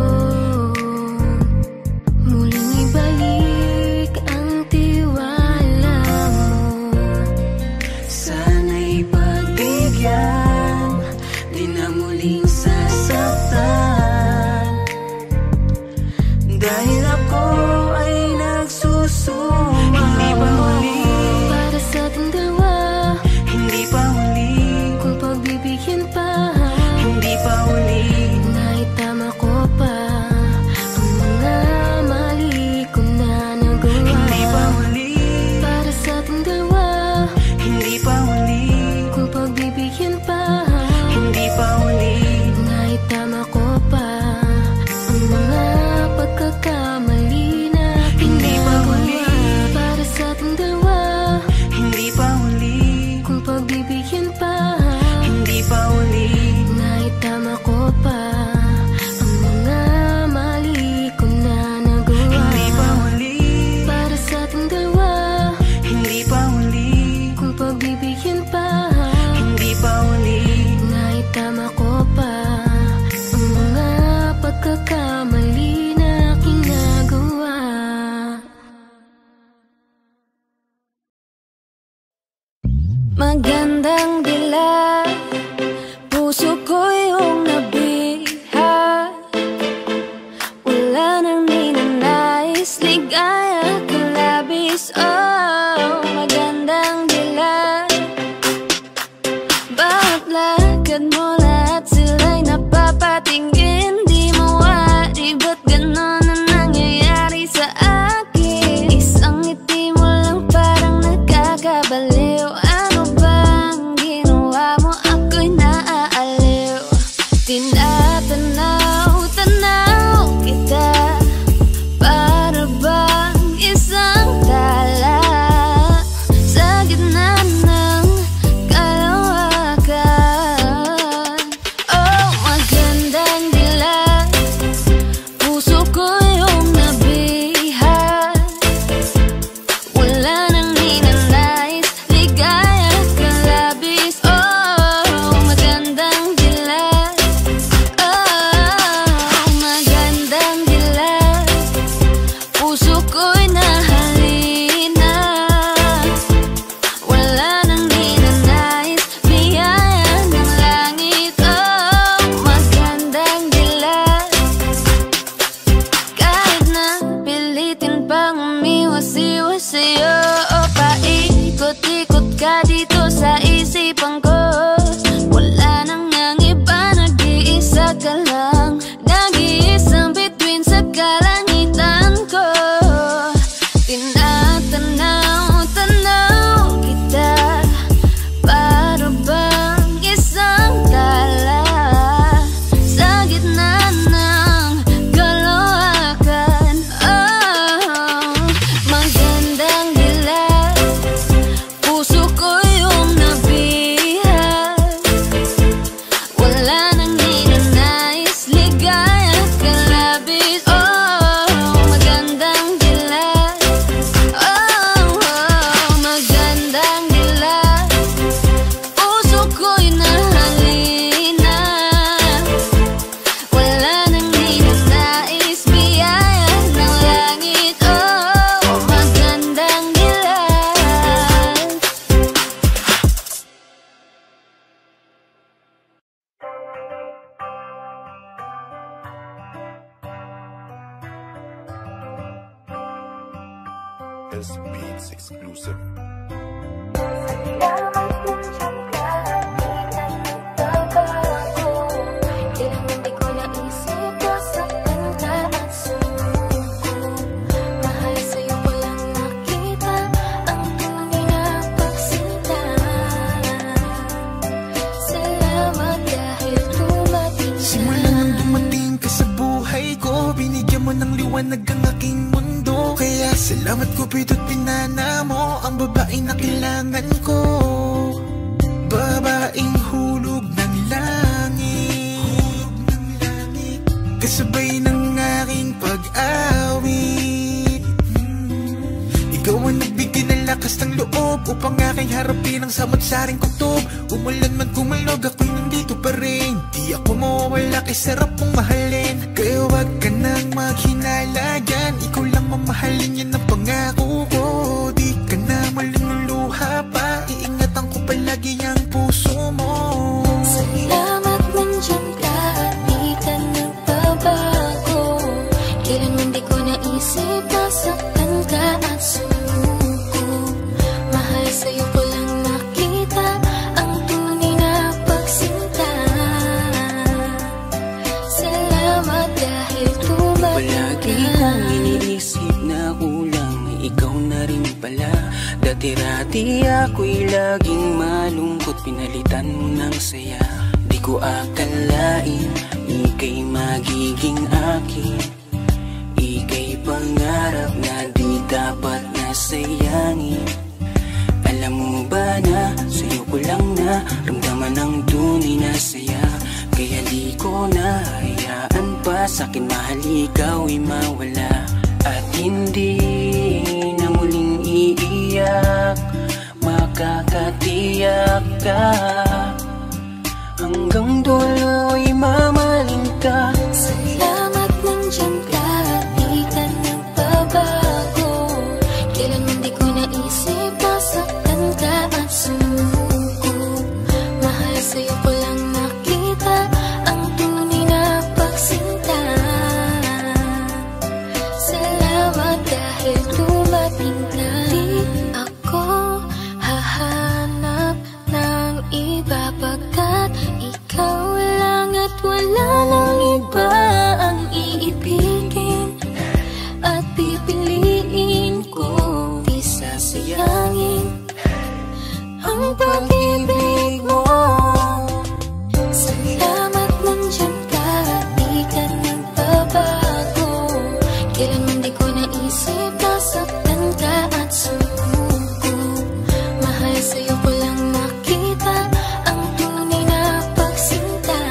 Muling ibalik ang tiwala mo, sana'y pagbigyan, di na muling sasaktan. Dahil ako ay nagsusuma. Hindi pa huli para sa ating dalawa, hindi pa huli kung pagbibigyan pa, hindi pa huli naitama ko pa ang mga mali ko na nagawa. hindi pa huli Para sa ating dalawa, hindi pa huli kung pagbibigyan pa, hindi pa huli naitama ko pa ang mga pagkakamali na Hindi pa huli. ginagawa. Para sa ating dalawa, hindi pa huli kung pagbibigyan pa, hindi pa huli naitama ko pa ang mga mali ko na nagawa. hindi pa huli Para sa ating dalawa, hindi pa huli kung pagbibigyan pa, hindi pa huli naitama ko pa ang mga pagkakamali na aking nagawa. Magandang dilag, puso ko yung nabiha, wala nang ninanais, ligaya ka labis. Oh, magandang dilag, bakit lakad mo lahat sila'y napapatingin? Di mawari, ba't ganon ang nangyayari sa akin? Isang ngiti mo lang parang nagkakabaliw. Ano bang ginawa mo? Ako'y naaaliw. Tinatanaw, tanaw kita, para bang isang tala sa gitna ng kalawakan. Oh, magandang dilag, puso ko yung nabiha, wala nang ninanais, ligaya ka labis. Oh, magandang dilag, oh, magandang dilag, puso ko'y nahalina, wala nang ninanais, biyaya ng langit. Oh, magandang dilag, kahit na pilitin pang umiwas-iwas sa'yo, o paikot-ikot ka dito sa isipan ko, wala nang ang iba, nag-iisa ka lang, nag-iisang bituin sa kalangitan ko. Tinatanaw, tanaw kita, para bang isang tala sa gitna ng kalawakan. Oh, magandang S Beats exclusive. Ng liwanag ang aking mundo, kaya salamat Cupido't pinana mo ang babaeng na kailangan ko. Babaeng hulog ng langit, kasabay ng aking pag-awit. Ikaw ang nagbigay ng lakas ng loob upang aking harapin ang samot-saring kutob. Umulan man kumalog, ako'y nandito pa rin. Di ako mawawala kay sarap mong mahalin. Kaya wag ka nang maghinala dyan, ikaw lang mamahalin, yan ang pangako ko. Di ka na malululuha pa, iingatan ko palagi ang puso mo. Salamat nandiyan ka at di ka nagbabago. Kailanman di ko naisip nasaktan ka at sumuko. Mahal sa'yo ko lang nakita ang tunay na pagsinta. Salamat dahil tumating ka. Palagi kong iniisip na kulang ikaw na rin pala. Dati-rati ako'y laging malungkot, pinalitan mo ng saya. Di ko akalain ika'y magiging akin. Ika'y pangarap na di dapat nasayangin. Alam mo ba na sa'yo ko lang na ramdaman ang tunay na saya. Kaya di ko na hayaan pa sa'kin mahal ikaw'y mawala. At hindi na muling iiyak, makakatiyak ka. Hanggang dulo'y mamahalin ka. Salamat nandiyan ka at di ka nagbabago. Kailanman di ko naisip nasaktan ka at sumuko. Mahal sa'yo ko lang nakita ang tunay na pagsinta. Salamat dahil dumating ka. Di ako hahanap ng iba pagkat ikaw lang at wala nang iba ang iibigin at pipiliin ko. Di sasayangin ang pag-ibig mo. Salamat nandiyan ka at di ka nagbabago. Kailanman di ko naisip nasaktan ka at sumuko. Mahal sa'yo ko lang nakita ang tunay na pagsinta.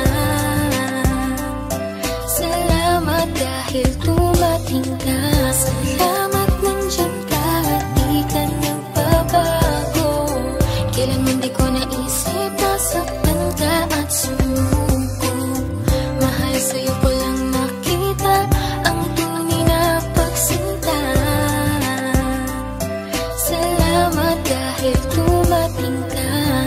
Salamat dahil dumating ka. Salamat nandiyan ka at di ka nagbabago. Kailanman di ko naisip nasaktan ka at sumuko. Mahal sa'yo ko lang nakita ang tunay na pagsinta. Salamat dahil dumating ka.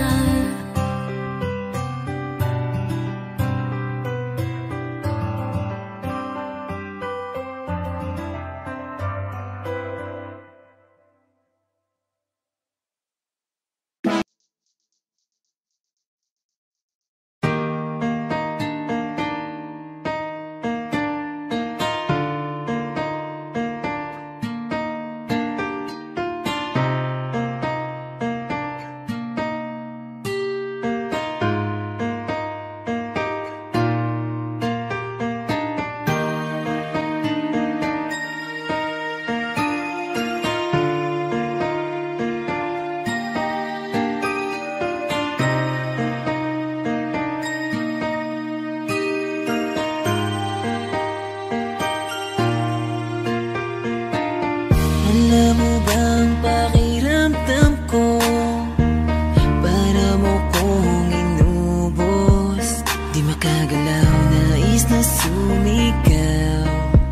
Alam mo bang pakiramdam ko para mo kong inubos. Di makagalaw, nais na sumigaw.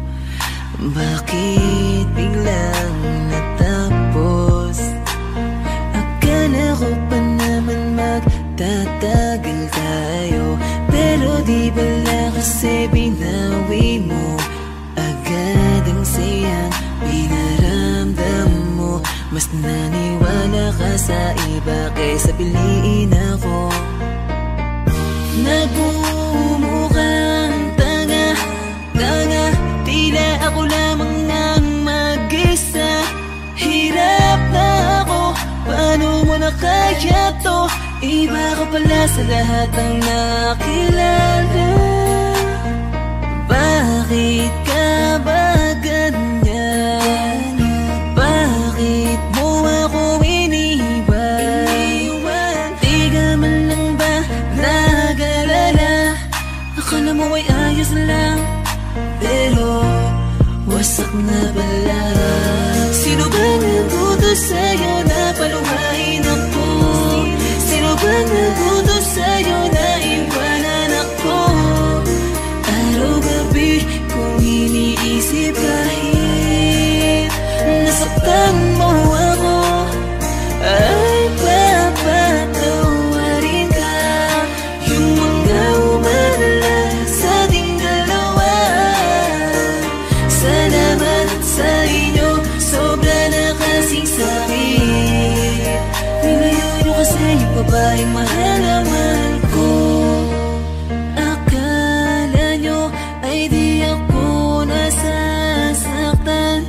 Bakit biglang natapos? Akala ko pa naman magtatagal tayo, pero di bala kasi binawi mo agad ang sayang pinaramdam mo. Mas naniwala ka sa iba kaysa piliin ako. Nagmumukhang tanga, tanga, tila ako lamang ang mag-isa. Hirap na ako, paano mo na kaya to? Iba ka pala sa lahat ng nakilala. Bakit ka ba ganyan? Bakit mo ako iniwan? Di ka man lang ba nag-alala? Akala mo ay ayos lang, pero wasak na pala. Sino ba nagutos sa'yo na paluhain ako? Sino ba nagutos sa'yo na iwanan ako? Araw-gabi kung iniisip kahit nasaktan mo ako, ay papatawarin ka. Yung mga umalala sa ating dalawa, salamat sa inyo, sobra na kasing sakit. Nilayo nyo kasi yung babaeng mahal na mahal ko. Akala nyo ay di ako nasasaktan.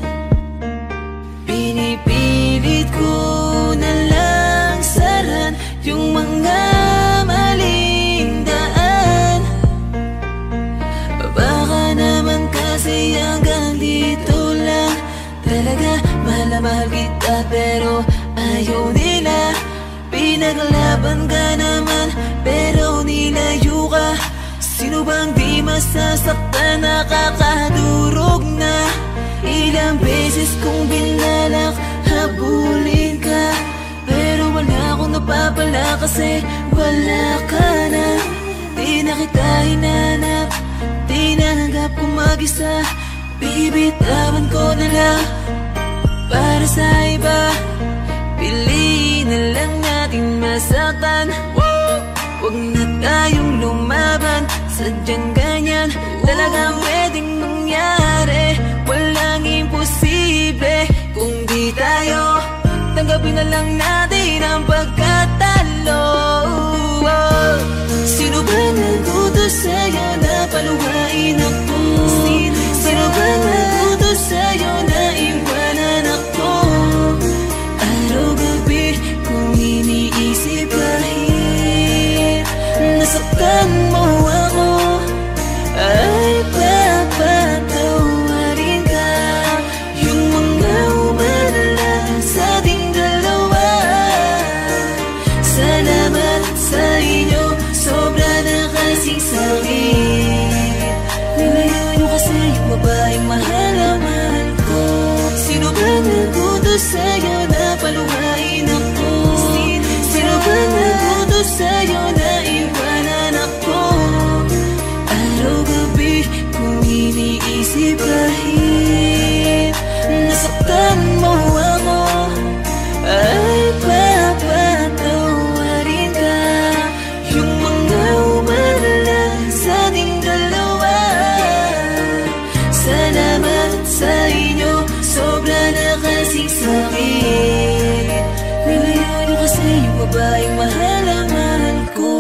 Pinipilit ko na lang saran yung mga maling daan. Baka naman kasi hanggang dito lang. Talaga mahal na mahal kita pero ayaw nila. Pinaglaban ka naman pero nilayo ka. Sino bang di masasaktan, nakakadurog na? Ilang beses kong binalak habulin ka, pero wala akong napapala kasi wala ka na. Di na kita hinanap, di nanggap kong mag-isa. Bibitawan ko na lang para sa iba. Piliin na lang natin masaktan. Huwag na tayong lumaban, sadyang ganyan talagang pwedeng mangyari. Walang imposible kung di tayo. Tanggapin na lang natin ang pagkatalo. Sino ba nagutos sa'yo na paluhain ako? Sino ba nagutos sa'yo na iwanan ako? Araw-gabi kung iniisip kahit nasaktan mo ako, ay papatawarin ka. Yung mga umalala sa ating dalawa, salamat sa inyo, sobra na kasing sakit. Nilayo nyo kasi yung babaeng mahal na mahal ko. Sino ba nagutos sa'yo na paluhain ako? Sino ba nagutos sa'yo na iwanan ako? Araw-gabi kung iniisip kahit nasaktan mo ako, ay papatawarin ka. Yung mga umalala sa ating dalawa, salamat sa inyo, sobra na kasing sakit. Nilayo nyo kasi yung babaeng mahal na mahal ko.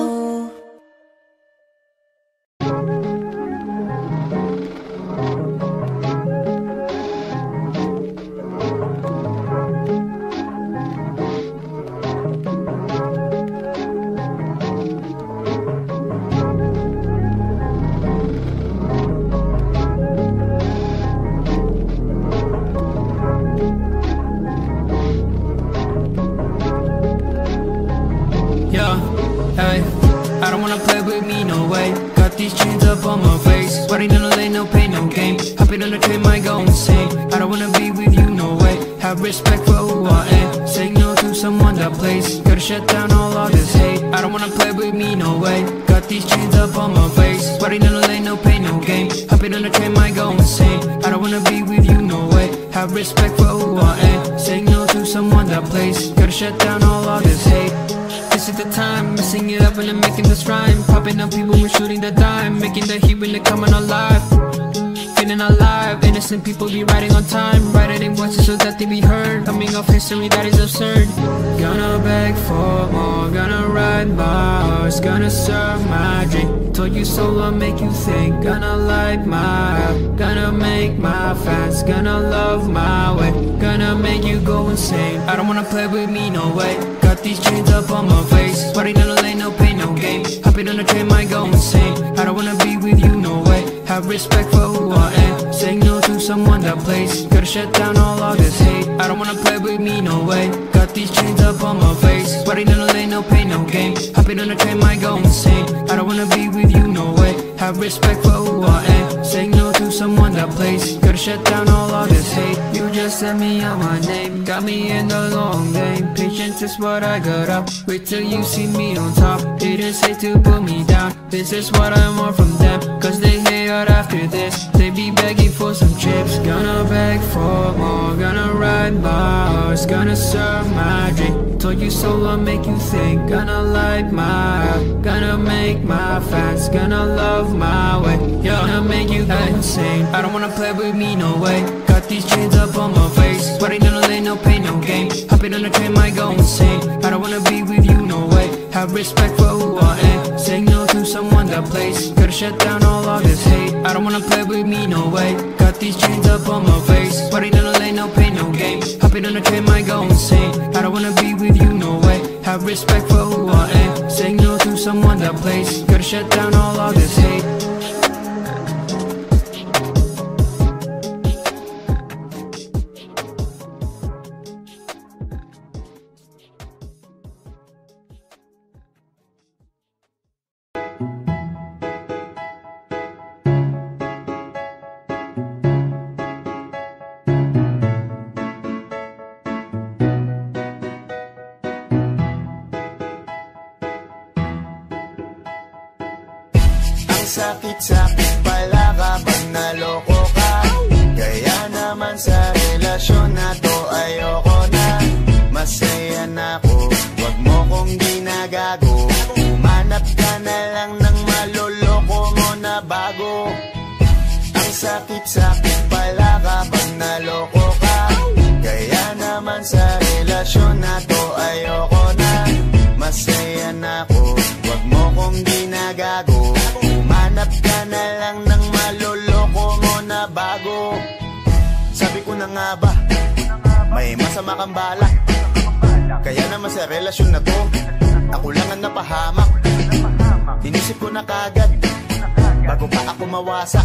Hey, I don't wanna play with me, no way. Got these chains up on my face, sweating in the lane, no pain, no game. Hopping on the train, might go insane. I don't wanna be with you, no way. Have respect for who I am. Say no to someone that plays. Gotta shut down all of this hate. I don't wanna play with me, no way. Got these chains up on my face, sweating in the lane, no pain, no game. Hopping on the train, might go insane. I don't wanna be with you, no way. Have respect for who I am. Say no to someone that plays. Gotta shut down all of this hate. This is the time, messing it up and I'm making this rhyme. Popping up people, we're shooting the dime. Making the heat when they're coming alive. Feeling alive, innocent people be riding on time. Writing in voices so that they be heard. Coming of history that is absurd. Gonna beg for more, gonna ride my horse, gonna serve my drink. Told you so, I'll make you think. Gonna light my up, gonna make my fans, gonna love my way, gonna make you go insane. I don't wanna play with me, no way. Got these chains up on my face, party down the lane, no pain, no game. Hopping on the train, might go insane. I don't wanna be with you, no way. Have respect for who I am, saying no to someone that plays. Gotta shut down all of this hate. I don't wanna play with me, no way. Got these chains up on my face, party down the lane, no pain, no game. Hopping on the train, might go insane. I don't wanna be with you, no way. Have respect for who I am, saying no to someone that plays. Gotta shut down all of this hate. You just sent me out my name, got me in the long game. Patience is what I got up, wait till you see me on top. Haters hate to put me down, this is what I want from them. Cause they hate out after this, they be begging for some chips. Gonna beg for more, gonna ride my horse, gonna serve my drink. Told you so, I'll make you think. Gonna light my up, gonna make my fans, gonna love my way, yeah. Gonna make you go insane. I don't wanna play with me, no way. Got these chains up on my face, party down the lane, no pain, no game. Hopping on the train, might go insane. I don't wanna be with you, no way. Have respect for who I am, saying no to someone that plays. Gotta shut down all of this hate. I don't wanna play with me, no way. Got these chains up on my face, party down the lane, no pain, no game. Hopping on the train, might go insane. I don't wanna be with you, no way. Have respect for who I am, saying no to someone that plays. Gotta shut down all of this hate. Sakit-sakit pala kapag naloko ka. Kaya naman sa relasyon na to ayoko na. Masaya na ako, wag mo kong ginagago. Umanap ka na lang ng maloloko mo na bago. Ang sakit-sakit pala kapag naloko ka. Kaya naman sa relasyon na to ayoko na. Masaya na ako, wag mo kong ginagago. Hanap ka na lang ng maloloko mo na bago. Sabi ko na nga ba, may masama kang balak. Kaya naman sa relasyon na to, ako lang ang napahamak. Inisip ko na kagad, bago pa ako mawasak.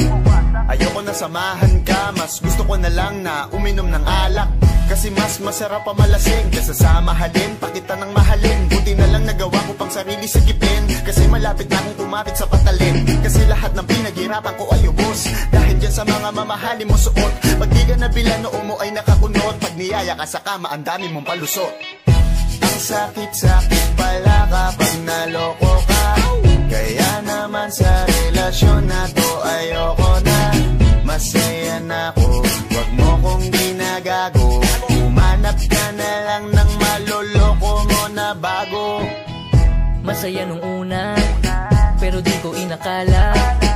Ayoko na samahan ka, mas gusto ko na lang na uminom ng alak. Kasi mas masarap pa malasing kaysa sa mahalin, pakita ng mahalin. Buti na lang nagawa ko pang sarili sigipin, kasi malapit na akong kumapit sa patalin. Kasi lahat ng pinaghirapan ko ay ubos, dahil dyan sa mga mamahali mo suot. Pag di ka nabila noo mo ay nakakunot, pag niyaya ka sa kama ang dami mong palusot. Ang sakit-sakit pala kapag naloko ka. Kaya naman sa relasyon na to ayoko na. Masaya na ako, wag mo kong ginagago. Umanap ka na lang ng maloloko mo na bago. Masaya nung una, pero di ko inakala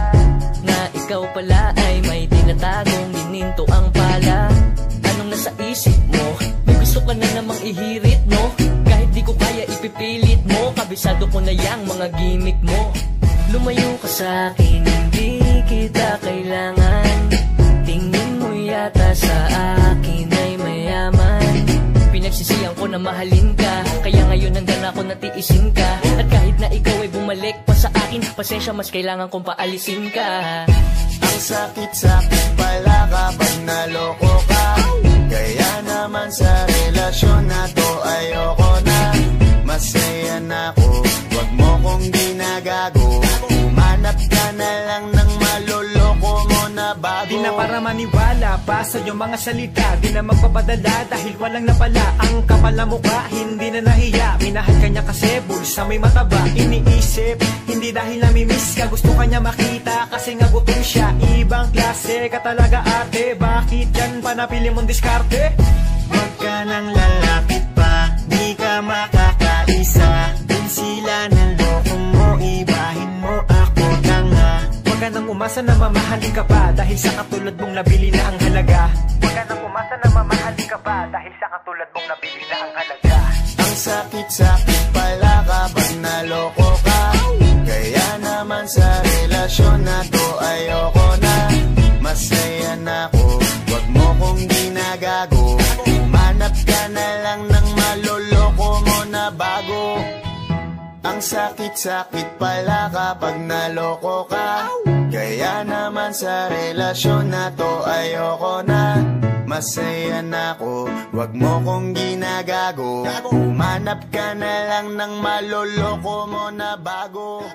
na ikaw pala ay may tinatagong gininto ang pala. Anong nasa isip mo? May gusto ka na namang ihirit, no? Kahit di ko kaya ipipilit mo, kabisado ko na yang mga gimmick mo. Lumayo ka sa'kin, hindi kita kailangan. Tingin mo yata sa akin ay mayaman. Pinagsisihan ko na mahalin ka, kaya ngayon nandun ako natiisin ka. At kahit na ikaw ay bumalik pa sa akin, pasensya mas kailangan kong paalisin ka. Ang sakit-sakit pala kapag naloko ka. Kaya naman sa relasyon na to ayoko na. Masaya na ako, wag mo kong ginagago. Umanap ka na lang ng maloloko mo na bago. Di na para maniwala pa sa iyong mga salita, di na magpapadala dahil walang napala. Ang kapal na mukha, hindi na nahiya. Minahal ka niya kasi bulsa may mataba. Iniisip, hindi dahil namimiss ka, gusto ka niya makita kasi nga gutom siya. Ibang klase ka talaga ate, bakit yan pa napili mong diskarte? Wag ka nang lalapit pa, di ka makakaisa. Dun sila ng loko mo, ibahin mo ako tanga. Wag ka nang umasa na mamahalin ka pa, dahil sa katulad mong nabili na ang halaga. Wag ka nang umasa na mamahalin ka ka ba dahil sa katulad mong nabili na ang halaga? Ang sakit-sakit pala kapag naloko ka, kaya naman sa relasyon na to ayoko na. Masaya na ako, wag mo kong ginagago. Umanap ka na lang ng maloloko mo na bago. Ang sakit-sakit pala kapag naloko ka, kaya naman sa relasyon na to ayoko na. Masaya na ako, wag mo kong ginagago. Umanap ka na lang ng maloloko mo na bago.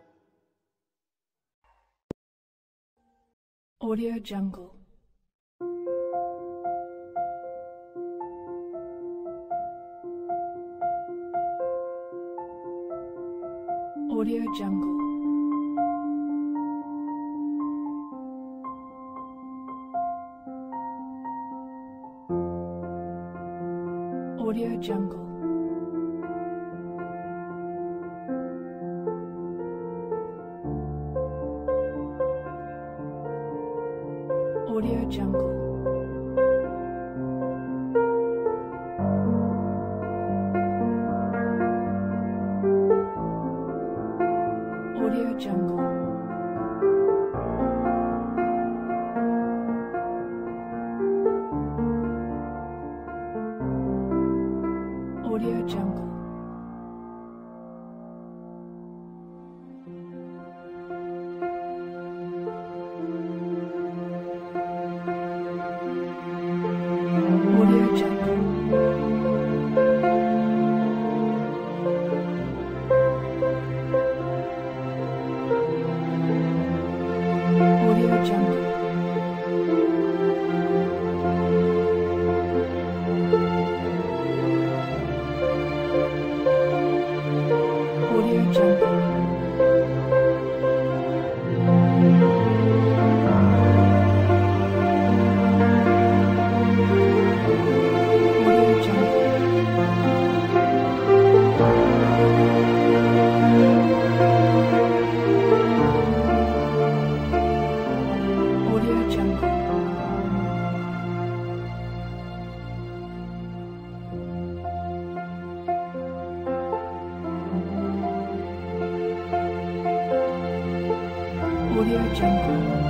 Audio Jungle. Audio Jungle. Audio Jungle. Audio Jungle. Audio Jungle. Audio Jungle. Audio Jungle. Audio Jungle. Audio Jungle. Audio Jungle. Audio Jungle. Audio Jungle.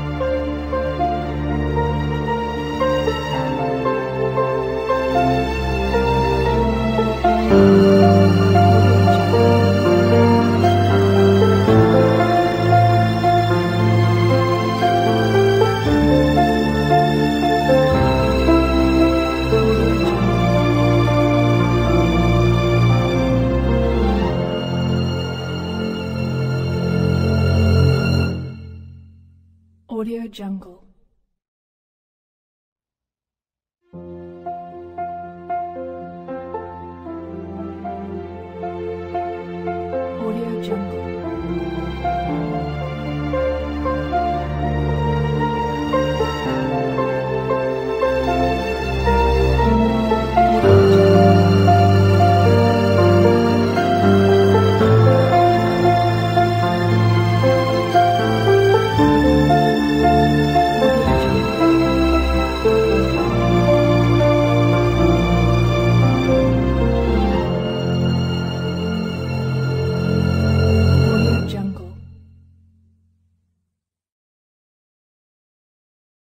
Audio Jungle. Audio Jungle.